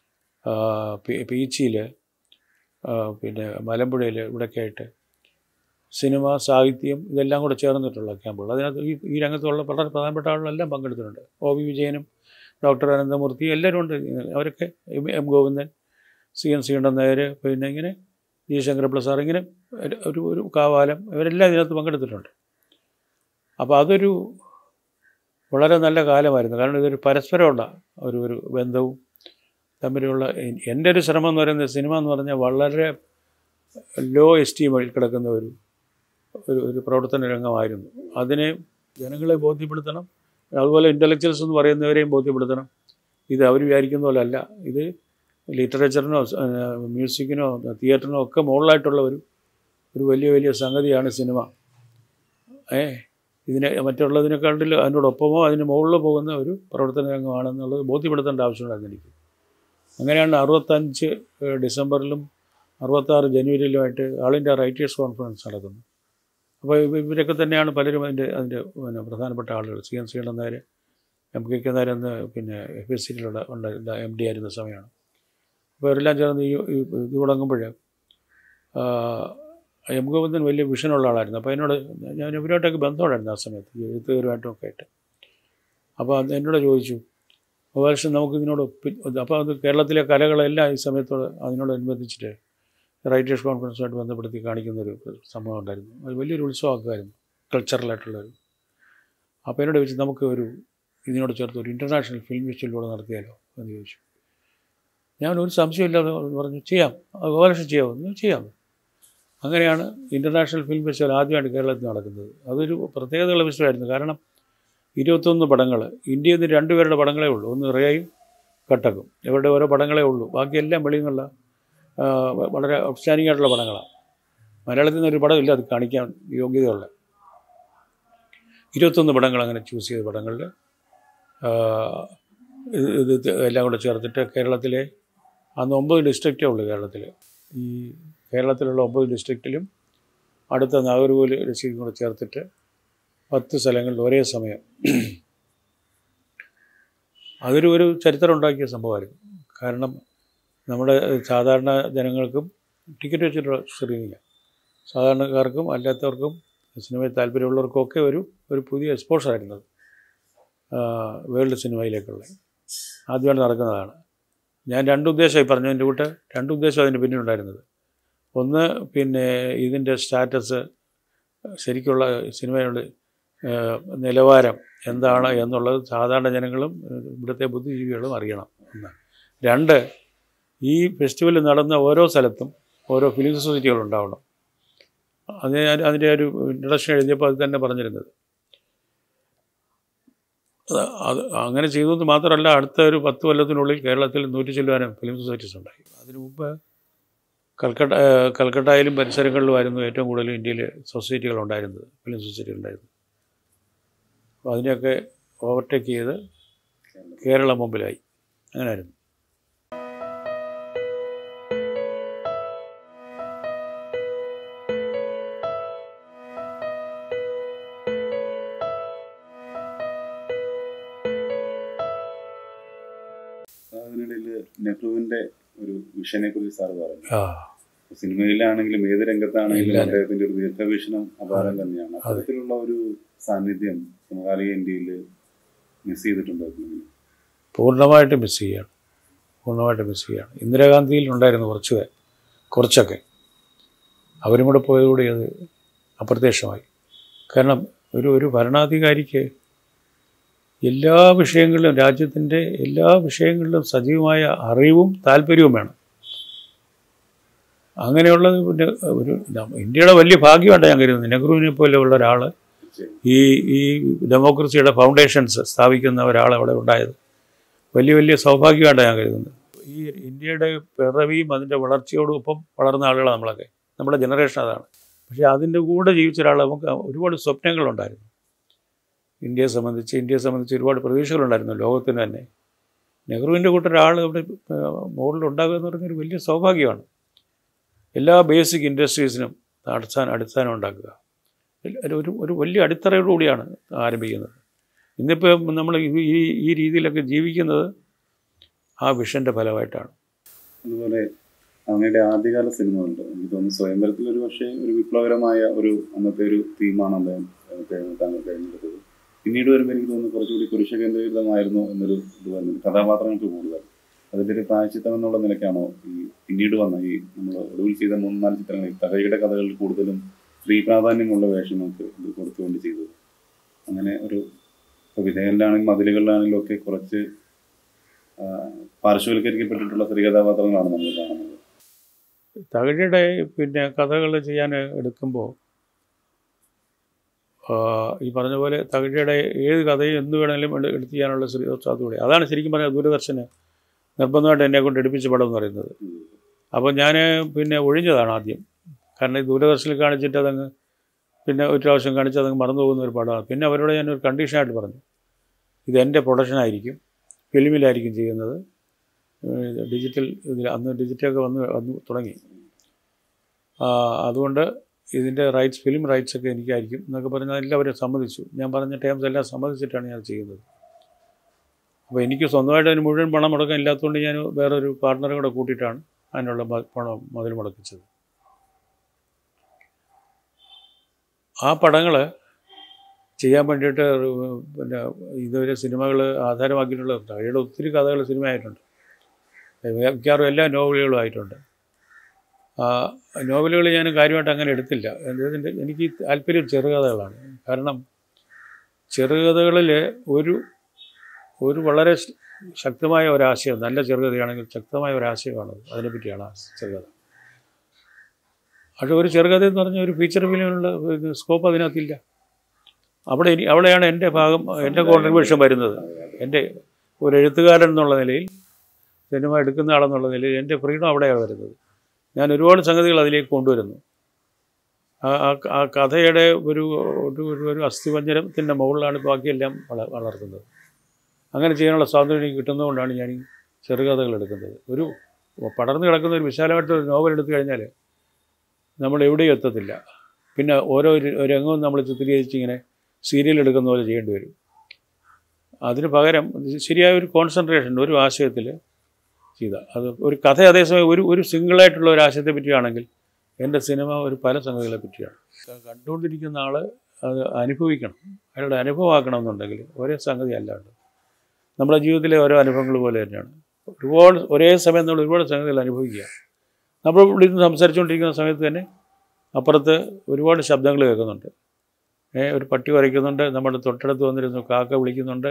പീച്ചിയിൽ, പിന്നെ മലമ്പുഴയിൽ, ഇവിടെയൊക്കെ ആയിട്ട് സിനിമ, സാഹിത്യം ഇതെല്ലാം കൂടെ ചേർന്നിട്ടുള്ള ക്യാമ്പുകൾ. അതിനകത്ത് ഈ ഈ രംഗത്തുള്ള വളരെ പ്രധാനപ്പെട്ട ആളുകളെല്ലാം പങ്കെടുത്തിട്ടുണ്ട്. ഒ വി വിജയനും ഡോക്ടർ അനന്തമൂർത്തി എല്ലാവരും ഉണ്ട്. അവരൊക്കെ M Govindan, C N Sreekantan Nair, പിന്നെ ഇങ്ങനെ ജി ശങ്കരപ്പിള്ള സാർ, ഇങ്ങനെ ഒരു ഒരു കാവാലം, ഇവരെല്ലാം ഇതിനകത്ത് പങ്കെടുത്തിട്ടുണ്ട്. അപ്പോൾ അതൊരു വളരെ നല്ല കാലമായിരുന്നു. കാരണം ഇതൊരു പരസ്പരമുള്ള ഒരു ഒരു ബന്ധവും തമ്മിലുള്ള എൻ്റെ ഒരു ശ്രമം എന്ന് പറയുന്നത്, സിനിമ എന്ന് പറഞ്ഞാൽ വളരെ ലോ എസ്റ്റീമിൽ കിടക്കുന്ന ഒരു ഒരു ഒരു പ്രവർത്തന രംഗമായിരുന്നു. അതിനെ ജനങ്ങളെ ബോധ്യപ്പെടുത്തണം, അതുപോലെ ഇൻ്റലക്ച്വൽസ് എന്ന് പറയുന്നവരെയും ബോധ്യപ്പെടുത്തണം. ഇത് അവർ വിചാരിക്കുന്ന പോലെ അല്ല, ഇത് ലിറ്ററേച്ചറിനോ മ്യൂസിക്കിനോ തിയേറ്ററിനോ ഒക്കെ മുകളിലായിട്ടുള്ള ഒരു ഒരു വലിയ വലിയ സംഗതിയാണ് സിനിമ. ഏ ഇതിനെ മറ്റുള്ളതിനെക്കാട്ടിൽ അതിനോടൊപ്പമോ അതിന് മുകളിൽ പോകുന്ന ഒരു പ്രവർത്തന രംഗമാണെന്നുള്ളത് ബോധ്യപ്പെടുത്തേണ്ട ആവശ്യമുണ്ടായിരുന്നു എനിക്ക്. അങ്ങനെയാണ് അറുപത്തഞ്ച് ഡിസംബറിലും അറുപത്താറ് ജനുവരിയിലുമായിട്ട് ആൾ ഇന്ത്യ റൈറ്റേഴ്സ് കോൺഫറൻസ് നടക്കുന്നത്. അപ്പോൾ ഇവരൊക്കെ തന്നെയാണ് പലരും അതിൻ്റെ അതിൻ്റെ പിന്നെ പ്രധാനപ്പെട്ട ആളുകൾ. C N Sreekantan Nair, M K K Nair എന്ന് പിന്നെ എഫ് എസ് സിയിലുള്ള ഉണ്ടായിരുന്ന എം ഡി ആയിരുന്ന സമയമാണ്. അപ്പോൾ ഇവരെല്ലാം ചേർന്ന് ഈ ഇത് തുടങ്ങുമ്പോൾ എം ഗോവിന്ദൻ വലിയ വിഷനുള്ള ആളായിരുന്നു. അപ്പോൾ എന്നോട് ഞാൻ ഇവരുമായിട്ടൊക്കെ ബന്ധമുണ്ടായിരുന്നു ആ സമയത്ത്, എഴുത്തുകാരുമായിട്ടുമൊക്കെ ആയിട്ട്. അപ്പോൾ അത് എന്നോട് ചോദിച്ചു, പക്ഷേ നമുക്ക് ഇതിനോട് അപ്പോൾ അത് കേരളത്തിലെ കലകളെല്ലാം ഈ സമയത്തോട് അതിനോടനുബന്ധിച്ചിട്ട് റൈറ്റേഴ്സ് കോൺഫറൻസുമായിട്ട് ബന്ധപ്പെടുത്തി കാണിക്കുന്നൊരു സംഭവം ഉണ്ടായിരുന്നു. അത് വലിയൊരു ഉത്സവമാക്കുമായിരുന്നു, കൾച്ചറലായിട്ടുള്ളൊരു. അപ്പോൾ എന്നോട് ചോദിച്ചു, നമുക്ക് ഒരു ഇതിനോട് ചേർത്ത് ഒരു ഇൻ്റർനാഷണൽ ഫിലിം ഫെസ്റ്റിവലിലൂടെ നടത്തിയാലോ എന്ന് ചോദിച്ചു. ഞാൻ ഒരു സംശയമില്ലാതെ പറഞ്ഞു, ചെയ്യാം, അത് ഗോപാലകൃഷ്ണൻ ചെയ്യാമോ? ചെയ്യാം. അങ്ങനെയാണ് ഇൻ്റർനാഷണൽ ഫിലിം ഫെസ്റ്റിവൽ ആദ്യമായിട്ട് കേരളത്തിൽ നടക്കുന്നത്. അതൊരു പ്രത്യേകതയുള്ള ഫെസ്റ്റിവലായിരുന്നു. കാരണം ഇരുപത്തൊന്ന് പടങ്ങൾ, ഇന്ത്യയിൽ നിന്ന് രണ്ടുപേരുടെ പടങ്ങളേ ഉള്ളൂ, ഒന്ന് റിയയും കട്ടക്കും, ഇവരുടെ ഓരോ പടങ്ങളേ ഉള്ളൂ. ബാക്കിയെല്ലാം വെളിയിൽ നിന്നുള്ള വളരെ ഔട്ട്സ്റ്റാൻഡിംഗ് ആയിട്ടുള്ള പടങ്ങളാണ്. മലയാളത്തിൽ നിന്നൊരു പടമില്ല അത് കാണിക്കാൻ യോഗ്യതയുള്ള. ഇരുപത്തൊന്ന് പടങ്ങൾ അങ്ങനെ ചൂസ് ചെയ്ത പടങ്ങളിൽ ഇത് എല്ലാം കൂടെ ചേർത്തിട്ട് കേരളത്തിലെ അന്ന് ഒമ്പത് ഡിസ്ട്രിക്റ്റേ ഉള്ളൂ കേരളത്തിൽ. ഈ കേരളത്തിലുള്ള ഒമ്പത് ഡിസ്ട്രിക്റ്റിലും അടുത്ത നാഗർകോവിൽ ഡിസ്ട്രിക്റ്റും കൂടെ ചേർത്തിട്ട് പത്ത് സ്ഥലങ്ങളിൽ ഒരേ സമയം. അതൊരു ഒരു ചരിത്രം ഉണ്ടാക്കിയ സംഭവമായിരുന്നു. കാരണം നമ്മുടെ സാധാരണ ജനങ്ങൾക്കും ടിക്കറ്റ് വെച്ചിട്ടുള്ള സ്ക്രീനിങ്, സാധാരണക്കാർക്കും അല്ലാത്തവർക്കും സിനിമയിൽ താല്പര്യമുള്ളവർക്കൊക്കെ ഒരു ഒരു പുതിയ എക്സ്പോഷറായിരുന്നു അത് വേൾഡ് സിനിമയിലേക്കുള്ള. ആദ്യമായിട്ട് നടക്കുന്നതാണ്. ഞാൻ രണ്ട് ഉദ്ദേശമായി പറഞ്ഞു, എൻ്റെ കൂട്ട് രണ്ട് ഉദ്ദേശം അതിൻ്റെ പിന്നിലുണ്ടായിരുന്നത്. ഒന്ന്, പിന്നെ ഇതിൻ്റെ സ്റ്റാറ്റസ്, ശരിക്കുള്ള സിനിമയുടെ നിലവാരം എന്താണ് എന്നുള്ളത് സാധാരണ ജനങ്ങളും ഇവിടുത്തെ ബുദ്ധിജീവികളും അറിയണം എന്ന്. രണ്ട്, ഈ ഫെസ്റ്റിവൽ നടന്ന ഓരോ സ്ഥലത്തും ഓരോ ഫിലിം സൊസൈറ്റികളുണ്ടാവണം. അത് ഞാൻ അതിൻ്റെ ഒരു ഇൻട്രഡക്ഷൻ എഴുതിയപ്പോൾ അത് തന്നെ പറഞ്ഞിരുന്നത്. അത് അങ്ങനെ ചെയ്തത് മാത്രമല്ല, അടുത്ത ഒരു പത്ത് കൊല്ലത്തിനുള്ളിൽ കേരളത്തിൽ നൂറ്റി ചില്ലുവാനും ഫിലിം സൊസൈറ്റീസ് ഉണ്ടായി. അതിനു മുമ്പ് കൽക്കട്ട കൽക്കട്ടയിലും പരിസരങ്ങളിലുമായിരുന്നു ഏറ്റവും കൂടുതൽ ഇന്ത്യയിൽ സൊസൈറ്റികളുണ്ടായിരുന്നത്, ഫിലിം സൊസൈറ്റികളുണ്ടായിരുന്നത്. അപ്പോൾ അതിനെയൊക്കെ ഓവർടേക്ക് ചെയ്ത് കേരളം മുമ്പിലായി. അങ്ങനെയായിരുന്നു. അതിനിടയിൽ നെഹ്റുവിൻ്റെ ഒരു വിഷനെ കുറിച്ച് സാറ് പറഞ്ഞു. സിനിമയിലാണെങ്കിലും ഏത് രംഗത്താണെങ്കിലും അദ്ദേഹത്തിൻ്റെ ഒരു ദീർഘവീക്ഷണം അപാരം തന്നെയാണ്. അത്തരത്തിലുള്ള ഒരു സാന്നിധ്യം സമകാലിക ഇന്ത്യയിൽ മിസ് ചെയ്തിട്ടുണ്ടായിരുന്നു. പൂർണ്ണമായിട്ട് മിസ് ചെയ്യുകയാണ്, പൂർണ്ണമായിട്ട് മിസ് ചെയ്യുകയാണ്. ഇന്ദിരാഗാന്ധിയിൽ ഉണ്ടായിരുന്നു കുറച്ച് കുറച്ചൊക്കെ, അവരും കൂടെ പോയതുകൂടി അത് അപ്രത്യക്ഷമായി. കാരണം ഒരു ഒരു ഭരണാധികാരിക്ക് എല്ലാ വിഷയങ്ങളിലും, രാജ്യത്തിൻ്റെ എല്ലാ വിഷയങ്ങളിലും സജീവമായ അറിവും താല്പര്യവും വേണം. അങ്ങനെയുള്ളത് പിന്നെ ഒരു ഇന്ത്യയുടെ വലിയ ഭാഗ്യമായിട്ട് ഞാൻ കരുതുന്നു. നെഹ്റുവിനെ പോലെയുള്ള ഒരാൾ ഈ ഈ ഡെമോക്രസിയുടെ ഫൗണ്ടേഷൻസ് സ്ഥാപിക്കുന്ന ഒരാൾ അവിടെ ഉണ്ടായത് വലിയ വലിയ സൗഭാഗ്യമായിട്ടാണ് ഞാൻ കരുതുന്നത്. ഈ ഇന്ത്യയുടെ പിറവിയും അതിൻ്റെ വളർച്ചയോടൊപ്പം വളർന്ന ആളുകളാണ് നമ്മളൊക്കെ, നമ്മുടെ ജനറേഷൻ അതാണ്. പക്ഷേ അതിൻ്റെ കൂടെ ജീവിച്ച ഒരാൾ, നമുക്ക് ഒരുപാട് സ്വപ്നങ്ങളുണ്ടായിരുന്നു ഇന്ത്യയെ സംബന്ധിച്ച്. ഇന്ത്യയെ സംബന്ധിച്ച് ഒരുപാട് പ്രതീക്ഷകളുണ്ടായിരുന്നു ലോകത്തിന് തന്നെ. നെഹ്റുവിൻ്റെ കൂട്ടൊരാൾ ഇവിടെ മുകളിലുണ്ടാകുക എന്ന് പറഞ്ഞൊരു വലിയ സൗഭാഗ്യമാണ്. എല്ലാ ബേസിക് ഇൻഡസ്ട്രീസിനും അടിസ്ഥാനം അടിസ്ഥാനം ഉണ്ടാക്കുക ഒരു ഒരു വലിയ അടിത്തറയോടുകൂടിയാണ് ആരംഭിക്കുന്നത്. ഇന്നിപ്പോൾ നമ്മൾ ഈ ഈ രീതിയിലൊക്കെ ജീവിക്കുന്നത് ആ വിഷൻ്റെ ഫലമായിട്ടാണ്. അതുപോലെ അങ്ങയുടെ ആദ്യകാല സിനിമകളുണ്ട്. എനിക്ക് തോന്നുന്നു സ്വയംവരത്തിൽ ഒരു പക്ഷേ ഒരു വിപ്ലവകരമായ ഒരു അന്നത്തെ ഒരു തീമാണ് അദ്ദേഹം താങ്കൾ തിരഞ്ഞെടുത്തത്. പിന്നീട് വരുമ്പോൾ എനിക്ക് തോന്നുന്നു കുറച്ചുകൂടി പുരുഷ കേന്ദ്രീകൃതമായിരുന്നു എന്നൊരു ഇത് വരുന്നുണ്ട്, കഥാപാത്രങ്ങൾക്ക് കൂടുതൽ. അതിൻ്റെ ഒരു പ്രായശ്ചിത്തം എന്നുള്ള നിലയ്ക്കാണോ ഈ പിന്നീട് വന്ന ഈ നമ്മൾ ഒടുവിൽ ചെയ്ത മൂന്ന് നാല് ചിത്രങ്ങളിൽ തകഴിയുടെ കഥകളിൽ കൂടുതലും സ്ത്രീ പ്രാധാന്യമുള്ള വേഷങ്ങൾക്ക് ഇത് കൊടുത്തുകൊണ്ട് ചെയ്തത്? അങ്ങനെ ഒരു ഇപ്പോൾ വിധേയനിലാണെങ്കിലും മതിലുകളിലാണെങ്കിലും ഒക്കെ കുറച്ച് പാർശ്വവൽക്കരിക്കപ്പെട്ടിട്ടുള്ള സ്ത്രീ കഥാപാത്രങ്ങളാണ് നമ്മൾ കാണുന്നത്. തകഴിയുടെ പിന്നെ കഥകൾ ചെയ്യാൻ എടുക്കുമ്പോൾ ഈ പറഞ്ഞ പോലെ തകഴിയുടെ ഏത് കഥയും എന്ത് വേണമെങ്കിലും എടുത്ത് ചെയ്യാനുള്ള സാധ്യത. അതാണ് ശരിക്കും പറഞ്ഞാൽ ദൂരദർശന് നിർബന്ധമായിട്ട് എന്നെ കൊണ്ട് എടുപ്പിച്ച പടം എന്ന് പറയുന്നത്. അപ്പോൾ ഞാൻ പിന്നെ ഒഴിഞ്ഞതാണ് ആദ്യം. കാരണം ഈ ദൂരദർശനിൽ കാണിച്ചിട്ട് അതങ്ങ് പിന്നെ ഒരു പ്രാവശ്യം കാണിച്ച് അതങ്ങ് മറന്നു പോകുന്ന ഒരു പടമാണ്. പിന്നെ അവരോട് ഞാനൊരു കണ്ടീഷനായിട്ട് പറഞ്ഞു, ഇത് എൻ്റെ പ്രൊഡക്ഷനായിരിക്കും, ഫിലിമിലായിരിക്കും ചെയ്യുന്നത്, ഡിജിറ്റൽ ഇതിൽ അന്ന് ഡിജിറ്റലൊക്കെ വന്ന് വന്ന് തുടങ്ങി, അതുകൊണ്ട് ഇതിൻ്റെ റൈറ്റ്സ് ഫിലിം റൈറ്റ്സൊക്കെ എനിക്കായിരിക്കും എന്നൊക്കെ പറഞ്ഞാൽ എല്ലാവരും സമ്മതിച്ചു. ഞാൻ പറഞ്ഞ ടേംസ് എല്ലാം സമ്മതിച്ചിട്ടാണ് ഞാൻ ചെയ്യുന്നത്. അപ്പോൾ എനിക്ക് സ്വന്തമായിട്ട് അതിന് മുഴുവൻ പണം മുടക്കാൻ ഇല്ലാത്തതുകൊണ്ട് ഞാൻ വേറൊരു പാർട്ട്ണറെ കൂടെ കൂട്ടിയിട്ടാണ് അതിനുള്ള പണം മുതൽ മുടക്കിച്ചത്. ആ പടങ്ങൾ ചെയ്യാൻ വേണ്ടിയിട്ട് പിന്നെ ഇതുവരെ സിനിമകൾ ആധാരമാക്കിയിട്ടുള്ള തകഴിയുടെ ഒത്തിരി കഥകൾ സിനിമയായിട്ടുണ്ട്. മിക്കവാറും എല്ലാ നോവലുകളും ആയിട്ടുണ്ട്. നോവലുകൾ ഞാൻ കാര്യമായിട്ട് അങ്ങനെ എടുത്തില്ല. എൻ്റെ എനിക്ക് താല്പര്യം ചെറുകഥകളാണ്. കാരണം ചെറുകഥകളിൽ ഒരു ഒരു വളരെ ശക്തമായ ഒരാശയം, നല്ല ചെറുകഥയാണെങ്കിൽ ശക്തമായ ഒരാശയമാണത്, അതിനെപ്പറ്റിയാണ് ആ ചെറുകഥ. പക്ഷേ ഒരു ചെറുകഥ എന്ന് പറഞ്ഞാൽ ഒരു ഫീച്ചർ ഫിലിമിനുള്ള സ്കോപ്പ് അതിനകത്തില്ല. അവിടെ ഇനി അവിടെയാണ് എൻ്റെ ഭാഗം, എൻ്റെ കോൺട്രിബ്യൂഷൻ വരുന്നത്. എൻ്റെ ഒരു എഴുത്തുകാരൻ എന്നുള്ള നിലയിൽ, സിനിമ എടുക്കുന്ന ആളെന്നുള്ള നിലയിൽ എൻ്റെ ഫ്രീഡം അവിടെയാണ് വരുന്നത്. ഞാൻ ഒരുപാട് സംഗതികൾ അതിലേക്ക് കൊണ്ടുവരുന്നു. ആ കഥയുടെ ഒരു ഒരു ഒരു അസ്ഥിപഞ്ജരത്തിൻ്റെ മുകളിലാണ് ബാക്കിയെല്ലാം വള വളർത്തുന്നത്. അങ്ങനെ ചെയ്യാനുള്ള സ്വാതന്ത്ര്യം എനിക്ക് കിട്ടുന്നതുകൊണ്ടാണ് ഞാൻ ഈ ചെറുകഥകൾ എടുക്കുന്നത്. ഒരു പടർന്നു കിടക്കുന്ന ഒരു വിശാലമായിട്ടൊരു നോവൽ എടുത്തു കഴിഞ്ഞാൽ നമ്മൾ എവിടെയും എത്തത്തില്ല. പിന്നെ ഓരോ രംഗവും നമ്മൾ ചിത്രീകരിച്ച് ഇങ്ങനെ സീരിയൽ എടുക്കുന്ന പോലെ ചെയ്യേണ്ടി വരും. അതിന് പകരം ശരിയായ ഒരു കോൺസെൻട്രേഷൻ ഒരു ആശയത്തിൽ ചെയ്താൽ അത് ഒരു കഥ, അതേസമയം ഒരു ഒരു സിംഗിളായിട്ടുള്ള ഒരു ആശയത്തെ പറ്റിയാണെങ്കിൽ എൻ്റെ സിനിമ ഒരു പല സംഗതികളെ പറ്റിയാണ്. കണ്ടുകൊണ്ടിരിക്കുന്ന ആൾ അത് അനുഭവിക്കണം, അയാളുടെ അനുഭവമാക്കണമെന്നുണ്ടെങ്കിൽ ഒരേ സംഗതി അല്ലാണ്ട് നമ്മുടെ ജീവിതത്തിലെ ഓരോ അനുഭവങ്ങൾ പോലെ തന്നെയാണ്. ഒരുപാട് ഒരേ സമയം നമ്മൾ ഒരുപാട് സംഗതികൾ അനുഭവിക്കുക. നമ്മൾ ഇവിടെ നിന്ന് സംസാരിച്ചുകൊണ്ടിരിക്കുന്ന സമയത്ത് തന്നെ അപ്പുറത്ത് ഒരുപാട് ശബ്ദങ്ങൾ കേൾക്കുന്നുണ്ട്. ഏ ഒരു പട്ടി വരയ്ക്കുന്നുണ്ട്, നമ്മുടെ തൊട്ടടുത്ത് വന്നിരുന്നു കാക്ക വിളിക്കുന്നുണ്ട്.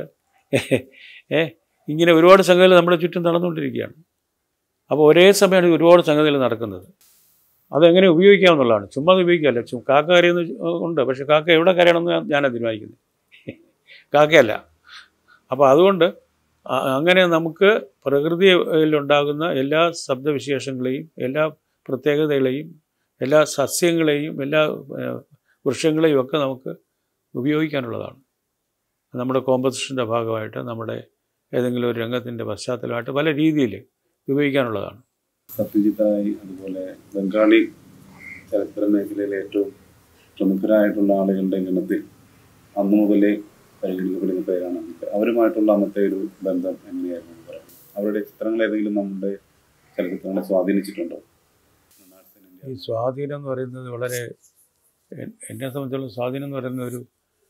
ഏ ഇങ്ങനെ ഒരുപാട് സംഗതികൾ നമ്മുടെ ചുറ്റും നടന്നുകൊണ്ടിരിക്കുകയാണ്. അപ്പോൾ ഒരേ സമയമാണ് ഒരുപാട് സംഗതികൾ നടക്കുന്നത്. അതെങ്ങനെ ഉപയോഗിക്കാമെന്നുള്ളതാണ്. ചുമ്മാ അത് ഉപയോഗിക്കാമല്ല. ചും കാക്ക കരയുന്ന ഉണ്ട്, പക്ഷേ കാക്ക എവിടെ കരയണമെന്ന് ഞാനത് തീരുമാനിക്കുന്നത്, കാക്കയല്ല. അപ്പോൾ അതുകൊണ്ട് അങ്ങനെ നമുക്ക് പ്രകൃതിയിലുണ്ടാകുന്ന എല്ലാ ശബ്ദവിശേഷങ്ങളെയും, എല്ലാ പ്രത്യേകതകളെയും, എല്ലാ സസ്യങ്ങളെയും, എല്ലാ വൃക്ഷങ്ങളെയും ഒക്കെ നമുക്ക് ഉപയോഗിക്കാനുള്ളതാണ്. നമ്മുടെ കോമ്പസിഷൻ്റെ ഭാഗമായിട്ട്, നമ്മുടെ ഏതെങ്കിലും ഒരു രംഗത്തിൻ്റെ പശ്ചാത്തലമായിട്ട് പല രീതിയിൽ ഉപയോഗിക്കാനുള്ളതാണ്. സത്യജിത്തായി അതുപോലെ ബംഗാളി ചലച്ചിത്ര മേഖലയിലെ ഏറ്റവും പ്രമുഖരായിട്ടുള്ള ആളുകളുടെ ഗണത്തിൽ അന്നു മുതലേ പരിഗണിക്കപ്പെടുന്ന പേരാണ്. അവരുമായിട്ടുള്ള അന്നത്തെ ഒരു ബന്ധം എങ്ങനെയായിരുന്നു പറയാം? അവരുടെ ചിത്രങ്ങൾ ഏതെങ്കിലും നമ്മുടെ ചലച്ചിത്രങ്ങളെ സ്വാധീനിച്ചിട്ടുണ്ടോ? ഈ സ്വാധീനം എന്ന് പറയുന്നത് വളരെ, എന്നെ സംബന്ധിച്ചുള്ള സ്വാധീനം എന്ന് പറയുന്ന ഒരു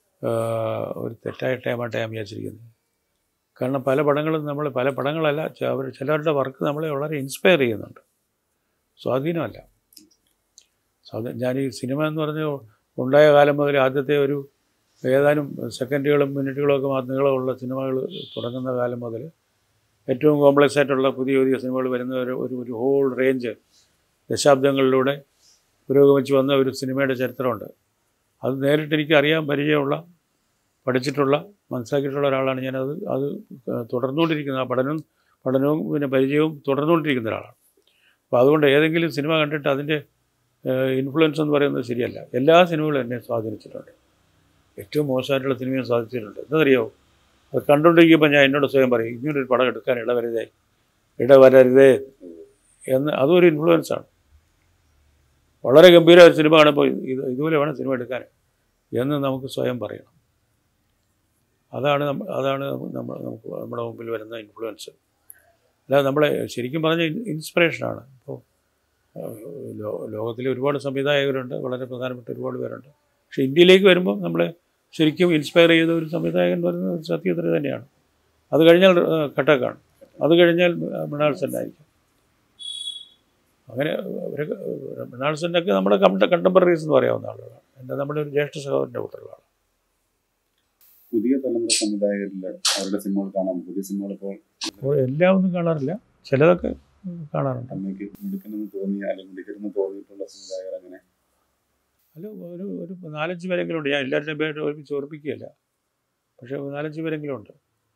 ഒരു തെറ്റായ ടൈമായിട്ടാണ് ഞാൻ വിചാരിച്ചിരിക്കുന്നത്. കാരണം പല പടങ്ങളും നമ്മൾ പല പടങ്ങളല്ല അവർ ചിലവരുടെ വർക്ക് നമ്മളെ വളരെ ഇൻസ്പയർ ചെയ്യുന്നുണ്ട്. സ്വാധീനമല്ല. സ്വാധീനം ഞാൻ ഈ സിനിമ എന്ന് പറഞ്ഞ് ഉണ്ടായ കാലം മുതൽ ആദ്യത്തെ ഒരു ഏതാനും സെക്കൻഡുകളും മിനിറ്റുകളും ഒക്കെ മാത്രം നീളമുള്ള സിനിമകൾ തുടങ്ങുന്ന കാലം മുതൽ ഏറ്റവും കോംപ്ലക്സ് ആയിട്ടുള്ള പുതിയ പുതിയ സിനിമകൾ വരുന്ന ഒരു ഒരു ഹോൾ റേഞ്ച് ദശാബ്ദങ്ങളിലൂടെ പുരോഗമിച്ച് വന്ന ഒരു സിനിമയുടെ ചരിത്രമുണ്ട്. അത് നേരിട്ട് എനിക്ക് അറിയാൻ പരിചയമുള്ള, പഠിച്ചിട്ടുള്ള, മനസ്സിലാക്കിയിട്ടുള്ള ഒരാളാണ് ഞാനത്. അത് തുടർന്നുകൊണ്ടിരിക്കുന്ന ആ പഠനം പഠനവും പിന്നെ പരിചയവും തുടർന്നുകൊണ്ടിരിക്കുന്ന ഒരാളാണ്. അപ്പോൾ അതുകൊണ്ട് ഏതെങ്കിലും സിനിമ കണ്ടിട്ട് അതിൻ്റെ ഇൻഫ്ലുവൻസ് എന്ന് പറയുന്നത് ശരിയല്ല. എല്ലാ സിനിമകളും എന്നെ സ്വാധീനിച്ചിട്ടുണ്ട്. ഏറ്റവും മോശമായിട്ടുള്ള സിനിമയും സ്വാധീനിച്ചിട്ടുണ്ട്. എന്താണെന്നറിയാമോ? അത് കണ്ടുകൊണ്ടിരിക്കുമ്പോൾ ഞാൻ എന്നോട് സ്വയം പറയും, ഇങ്ങനൊരു പടം എടുക്കാൻ ഇടവരുതേ ഇടവരരുതേ എന്ന്. അതും ഒരു ഇൻഫ്ലുവൻസാണ്. വളരെ ഗംഭീരമായ ഒരു സിനിമ കാണുമ്പോൾ ഇത് ഇതുപോലെ വേണം സിനിമ എടുക്കാൻ എന്ന് നമുക്ക് സ്വയം പറയണം. അതാണ് അതാണ് നമ്മൾ നമുക്ക് നമ്മുടെ മുമ്പിൽ വരുന്ന ഇൻഫ്ലുവൻസ്. അല്ലാതെ നമ്മളെ ശരിക്കും പറഞ്ഞ ഇൻസ്പിറേഷനാണ്. ഇപ്പോൾ ലോ ലോകത്തിലെ ഒരുപാട് സംവിധായകരുണ്ട്, വളരെ പ്രധാനപ്പെട്ട ഒരുപാട് പേരുണ്ട്. പക്ഷേ ഇന്ത്യയിലേക്ക് വരുമ്പോൾ നമ്മളെ ശരിക്കും ഇൻസ്പയർ ചെയ്ത ഒരു സംവിധായകൻ പറയുന്നത് സത്യജിത്ത് റേ തന്നെയാണ്. അത് കഴിഞ്ഞാൽ കട്ടക്കാണ്, അത് കഴിഞ്ഞാൽ മൃണാൾ സെൻ ആയിരിക്കും. അങ്ങനെ മൃണാൾ സെന്നൊക്കെ നമ്മുടെ കണ്ട കണ്ടംപററീസ് എന്ന് പറയാവുന്ന ആളുകളാണ്. എൻ്റെ നമ്മുടെ ഒരു ജ്യേഷ്ഠ സഹോദരൻ്റെ കൂട്ടത്തിലാണ്. പുതിയ തലമുറ സംവിധായകരിൽ അവരുടെ സിനിമകൾ കാണാൻ, പുതിയ സിനിമകൾ ഇപ്പോൾ എല്ലാം ഒന്നും കാണാറില്ല, ചിലതൊക്കെ കാണാറുണ്ട്. അമ്മയ്ക്ക് മിടുക്കനെന്ന് തോന്നിയ അല്ലെങ്കിൽ മിടുക്കരെന്ന് തോന്നിയിട്ടുള്ള സംവിധായകർ അങ്ങനെ അല്ല, ഒരു ഒരു നാലഞ്ച് പേരെങ്കിലും ഉണ്ട്. ഞാൻ എല്ലാവരുടെയും പേരായിട്ട് ഒരുമിച്ച് ഓർപ്പിക്കുകയല്ല, പക്ഷേ നാലഞ്ച് പേരെങ്കിലും ഉണ്ട്.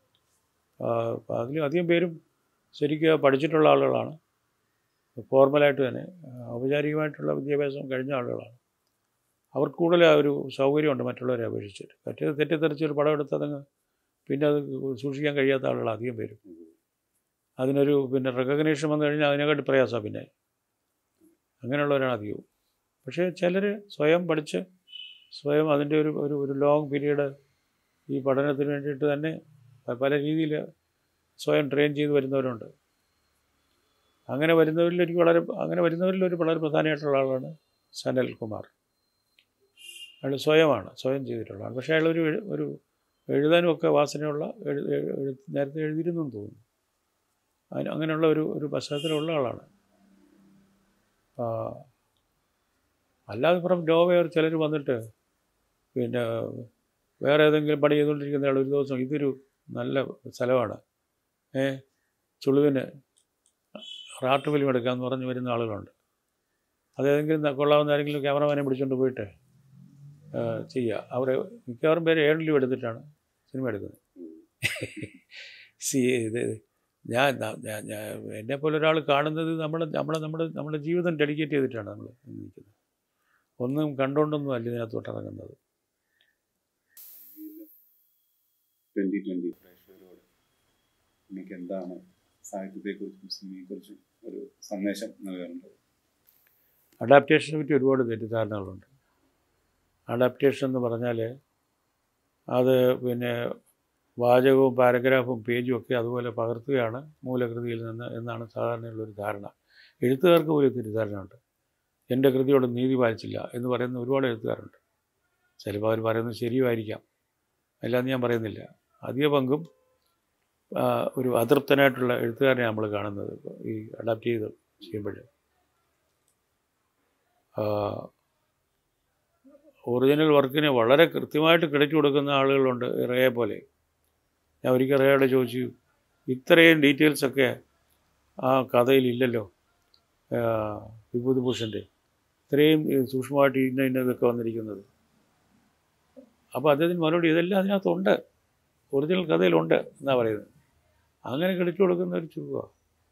അതിലും അധികം പേരും ശരിക്കും പഠിച്ചിട്ടുള്ള ആളുകളാണ്. ഫോർമലായിട്ട് തന്നെ ഔപചാരികമായിട്ടുള്ള വിദ്യാഭ്യാസം കഴിഞ്ഞ ആളുകളാണ്. അവർക്ക് കൂടുതൽ ഒരു സൗകര്യമുണ്ട് മറ്റുള്ളവരെ അപേക്ഷിച്ചിട്ട്. മറ്റേത് തെറ്റിത്തെറിച്ചൊരു പടം എടുത്തതങ്ങ് പിന്നെ അത് സൂക്ഷിക്കാൻ കഴിയാത്ത ആളുകൾ അധികം പേരും. അതിനൊരു പിന്നെ റെക്കഗ്നേഷൻ വന്നു കഴിഞ്ഞാൽ അതിനെക്കാട്ടി പ്രയാസമാണ് പിന്നെ. അങ്ങനെയുള്ളവരാണ് അധികവും. പക്ഷേ ചിലർ സ്വയം പഠിച്ച് സ്വയം അതിൻ്റെ ഒരു ഒരു ഒരു ലോങ് പീരീഡ് ഈ പഠനത്തിന് വേണ്ടിയിട്ട് തന്നെ പല രീതിയിൽ സ്വയം ട്രെയിൻ ചെയ്ത് വരുന്നവരുണ്ട്. അങ്ങനെ വരുന്നവരിൽ എനിക്ക് വളരെ അങ്ങനെ വരുന്നവരിൽ ഒരു വളരെ പ്രധാനമായിട്ടുള്ള ആളാണ് സനൽ കുമാർ. അയാൾ സ്വയമാണ് സ്വയം ചെയ്തിട്ടുള്ളതാണ്. പക്ഷേ അയാളൊരു ഒരു എഴുതാനും ഒക്കെ വാസനയുള്ള എഴു എഴു നേരത്തെ എഴുതിയിരുന്നു എന്ന് തോന്നുന്നു. അതിന് അങ്ങനെയുള്ള ഒരു ഒരു പശ്ചാത്തലമുള്ള ആളാണ്. അല്ലാതെ ഇപ്പം നോവയർ ചിലർ വന്നിട്ട് പിന്നെ വേറെ ഏതെങ്കിലും പണി ചെയ്തുകൊണ്ടിരിക്കുന്ന ആൾ ഒരു ദിവസം ഇതൊരു നല്ല സ്ഥലമാണ്, ഏ ചുളുവിന് റാട്ട് ഫിലിം എടുക്കാമെന്ന് പറഞ്ഞ് വരുന്ന ആളുകളുണ്ട്. അതേതെങ്കിലും കൊള്ളാവുന്ന ആരെങ്കിലും ക്യാമറമാനെ പിടിച്ചുകൊണ്ട് പോയിട്ട് ചെയ്യുക. അവിടെ മിക്കവാറും പേര് ഏണിലും എടുത്തിട്ടാണ് സിനിമ എടുക്കുന്നത്. സി ഇത് ഞാൻ എന്നെപ്പോലെ ഒരാൾ കാണുന്നത് നമ്മൾ നമ്മളെ നമ്മുടെ നമ്മുടെ ജീവിതം ഡെഡിക്കേറ്റ് ചെയ്തിട്ടാണ് നമ്മൾ നിൽക്കുന്നത്. ഒന്നും കണ്ടുകൊണ്ടൊന്നും അല്ല ഇതിനകത്തോട്ട് ഇറങ്ങുന്നത്. ട്വൻ്റി ട്വൻ്റി പ്രേക്ഷകരോട് എനിക്ക് എന്താണ് സാഹിത്യത്തെക്കുറിച്ചും സിനിമയെക്കുറിച്ചും ഒരു സന്ദേശം നൽകാറുണ്ട്? അഡാപ്റ്റേഷനെ പറ്റി ഒരുപാട് തെറ്റിദ്ധാരണകളുണ്ട്. അഡാപ്റ്റേഷൻ എന്ന് പറഞ്ഞാൽ അത് പിന്നെ വാചകവും പാരഗ്രാഫും പേജും ഒക്കെ അതുപോലെ പകർത്തുകയാണ് മൂലകൃതിയിൽ നിന്ന് എന്നാണ് സാധാരണയുള്ളൊരു ധാരണ. എഴുത്തുകാർക്ക് പോലും തെറ്റിദ്ധാരണ ഉണ്ട്. എൻ്റെ കൃതിയോട് നീതി പാലിച്ചില്ല എന്ന് പറയുന്ന ഒരുപാട് എഴുത്തുകാരുണ്ട്. ചിലപ്പോൾ അവർ പറയുന്നത് ശരിയുമായിരിക്കാം, അല്ലാന്ന് ഞാൻ പറയുന്നില്ല. അധിക പങ്കും ഒരു അതൃപ്തനായിട്ടുള്ള എഴുത്തുകാരനെ നമ്മൾ കാണുന്നത് ഈ അഡാപ്റ്റ് ചെയ്ത് ചെയ്യുമ്പോൾ. ഒറിജിനൽ വർക്കിനെ വളരെ കൃത്യമായിട്ട് ക്രെഡിറ്റ് കൊടുക്കുന്ന ആളുകളുണ്ട്, റേയെ പോലെ. ഞാൻ ഒരിക്കൽ റേയോട് ചോദിച്ചു, ഇത്രയും ഡീറ്റെയിൽസൊക്കെ ആ കഥയിലില്ലല്ലോ വിഭൂതിഭൂഷൻ്റെ, ഇത്രയും സൂക്ഷ്മമായിട്ട് ഇന്ന ഇന്നതൊക്കെ വന്നിരിക്കുന്നത്. അപ്പോൾ അദ്ദേഹത്തിന് മറുപടി ഇതെല്ലാം അതിനകത്തുണ്ട്, ഒറിജിനൽ കഥയിലുണ്ട് എന്നാണ് പറയുന്നത്. അങ്ങനെ ക്രെഡിറ്റ് കൊടുക്കുന്ന ഒരു ചുരുക്കമാണ്.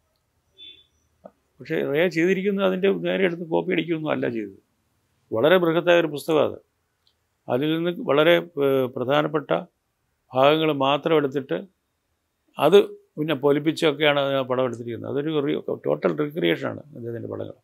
പക്ഷേ റേ ചെയ്തിരിക്കുന്നത് അതിൻ്റെ നേരെ എടുത്ത് കോപ്പി അടിക്കുകയൊന്നും അല്ല ചെയ്തത്. വളരെ ബൃഹത്തായ ഒരു പുസ്തകം അത്. അതിൽ നിന്ന് വളരെ പ്രധാനപ്പെട്ട ഭാഗങ്ങൾ മാത്രം എടുത്തിട്ട് അത് പിന്നെ പൊലിപ്പിച്ചൊക്കെയാണ് ആ പടം എടുത്തിരിക്കുന്നത്. അതൊരു റീ ടോട്ടൽ റീക്രിയേഷനാണ് അദ്ദേഹത്തിൻ്റെ പടങ്ങൾ.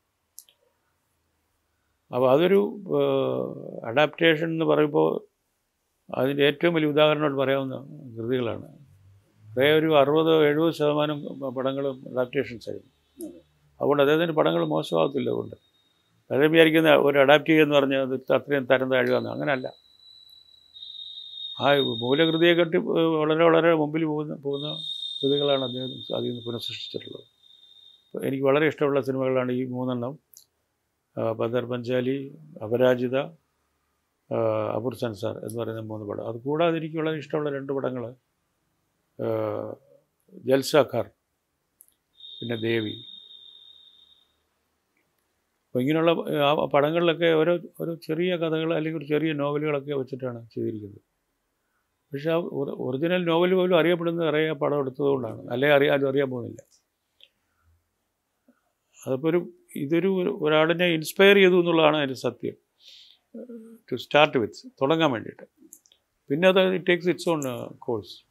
അപ്പോൾ അതൊരു അഡാപ്റ്റേഷൻ എന്ന് പറയുമ്പോൾ അതിൻ്റെ ഏറ്റവും വലിയ ഉദാഹരണമായിട്ട് പറയാവുന്ന കൃതികളാണ്. റേ ഒരു അറുപത് എഴുപത് ശതമാനം പടങ്ങളും അഡാപ്റ്റേഷൻസ് ആയിരുന്നു. അതുകൊണ്ട് അദ്ദേഹത്തിൻ്റെ പടങ്ങൾ മോശമാകത്തില്ല. അതുകൊണ്ട് പലരും വിചാരിക്കുന്ന ഒരു അഡാപ്റ്റ് ചെയ്യുക എന്ന് പറഞ്ഞാൽ അത് അത്രയും തരം താഴുകയെന്ന്. അങ്ങനെയല്ല. ആ മൂലകൃതിയെക്കാട്ടി വളരെ വളരെ മുമ്പിൽ പോകുന്ന പോകുന്ന കൃതികളാണ് അദ്ദേഹം അതിൽ നിന്ന് പുനഃസൃഷ്ടിച്ചിട്ടുള്ളത്. എനിക്ക് വളരെ ഇഷ്ടമുള്ള സിനിമകളാണ് ഈ മൂന്നെണ്ണം: പദർ പഞ്ചാലി, അപരാജിത, അപൂർ സൻസാർ എന്ന് പറയുന്ന മൂന്ന് പടം. അതുകൂടാതെ എനിക്ക് വളരെ ഇഷ്ടമുള്ള രണ്ട് പടങ്ങൾ ജൽസാഖാർ, പിന്നെ ദേവി. അപ്പോൾ ഇങ്ങനെയുള്ള ആ പടങ്ങളിലൊക്കെ ഓരോ ഓരോ ചെറിയ കഥകൾ അല്ലെങ്കിൽ ഒരു ചെറിയ നോവലുകളൊക്കെ വെച്ചിട്ടാണ് ചെയ്തിരിക്കുന്നത്. പക്ഷേ ആ ഒറിജിനൽ നോവൽ പോലും അറിയപ്പെടുന്നത് അറിയാൻ പടം എടുത്തതുകൊണ്ടാണ്, അല്ലെങ്കിൽ അറിയാൻ അറിയാൻ പോകുന്നില്ല. അതിപ്പോൾ ഒരു ഇതൊരു ഒരാളിനെ ഇൻസ്പയർ ചെയ്തു എന്നുള്ളതാണ് അതിൻ്റെ സത്യം. ടു സ്റ്റാർട്ട് വിത്ത്, തുടങ്ങാൻ വേണ്ടിയിട്ട്. പിന്നെ അത് it takes its own course.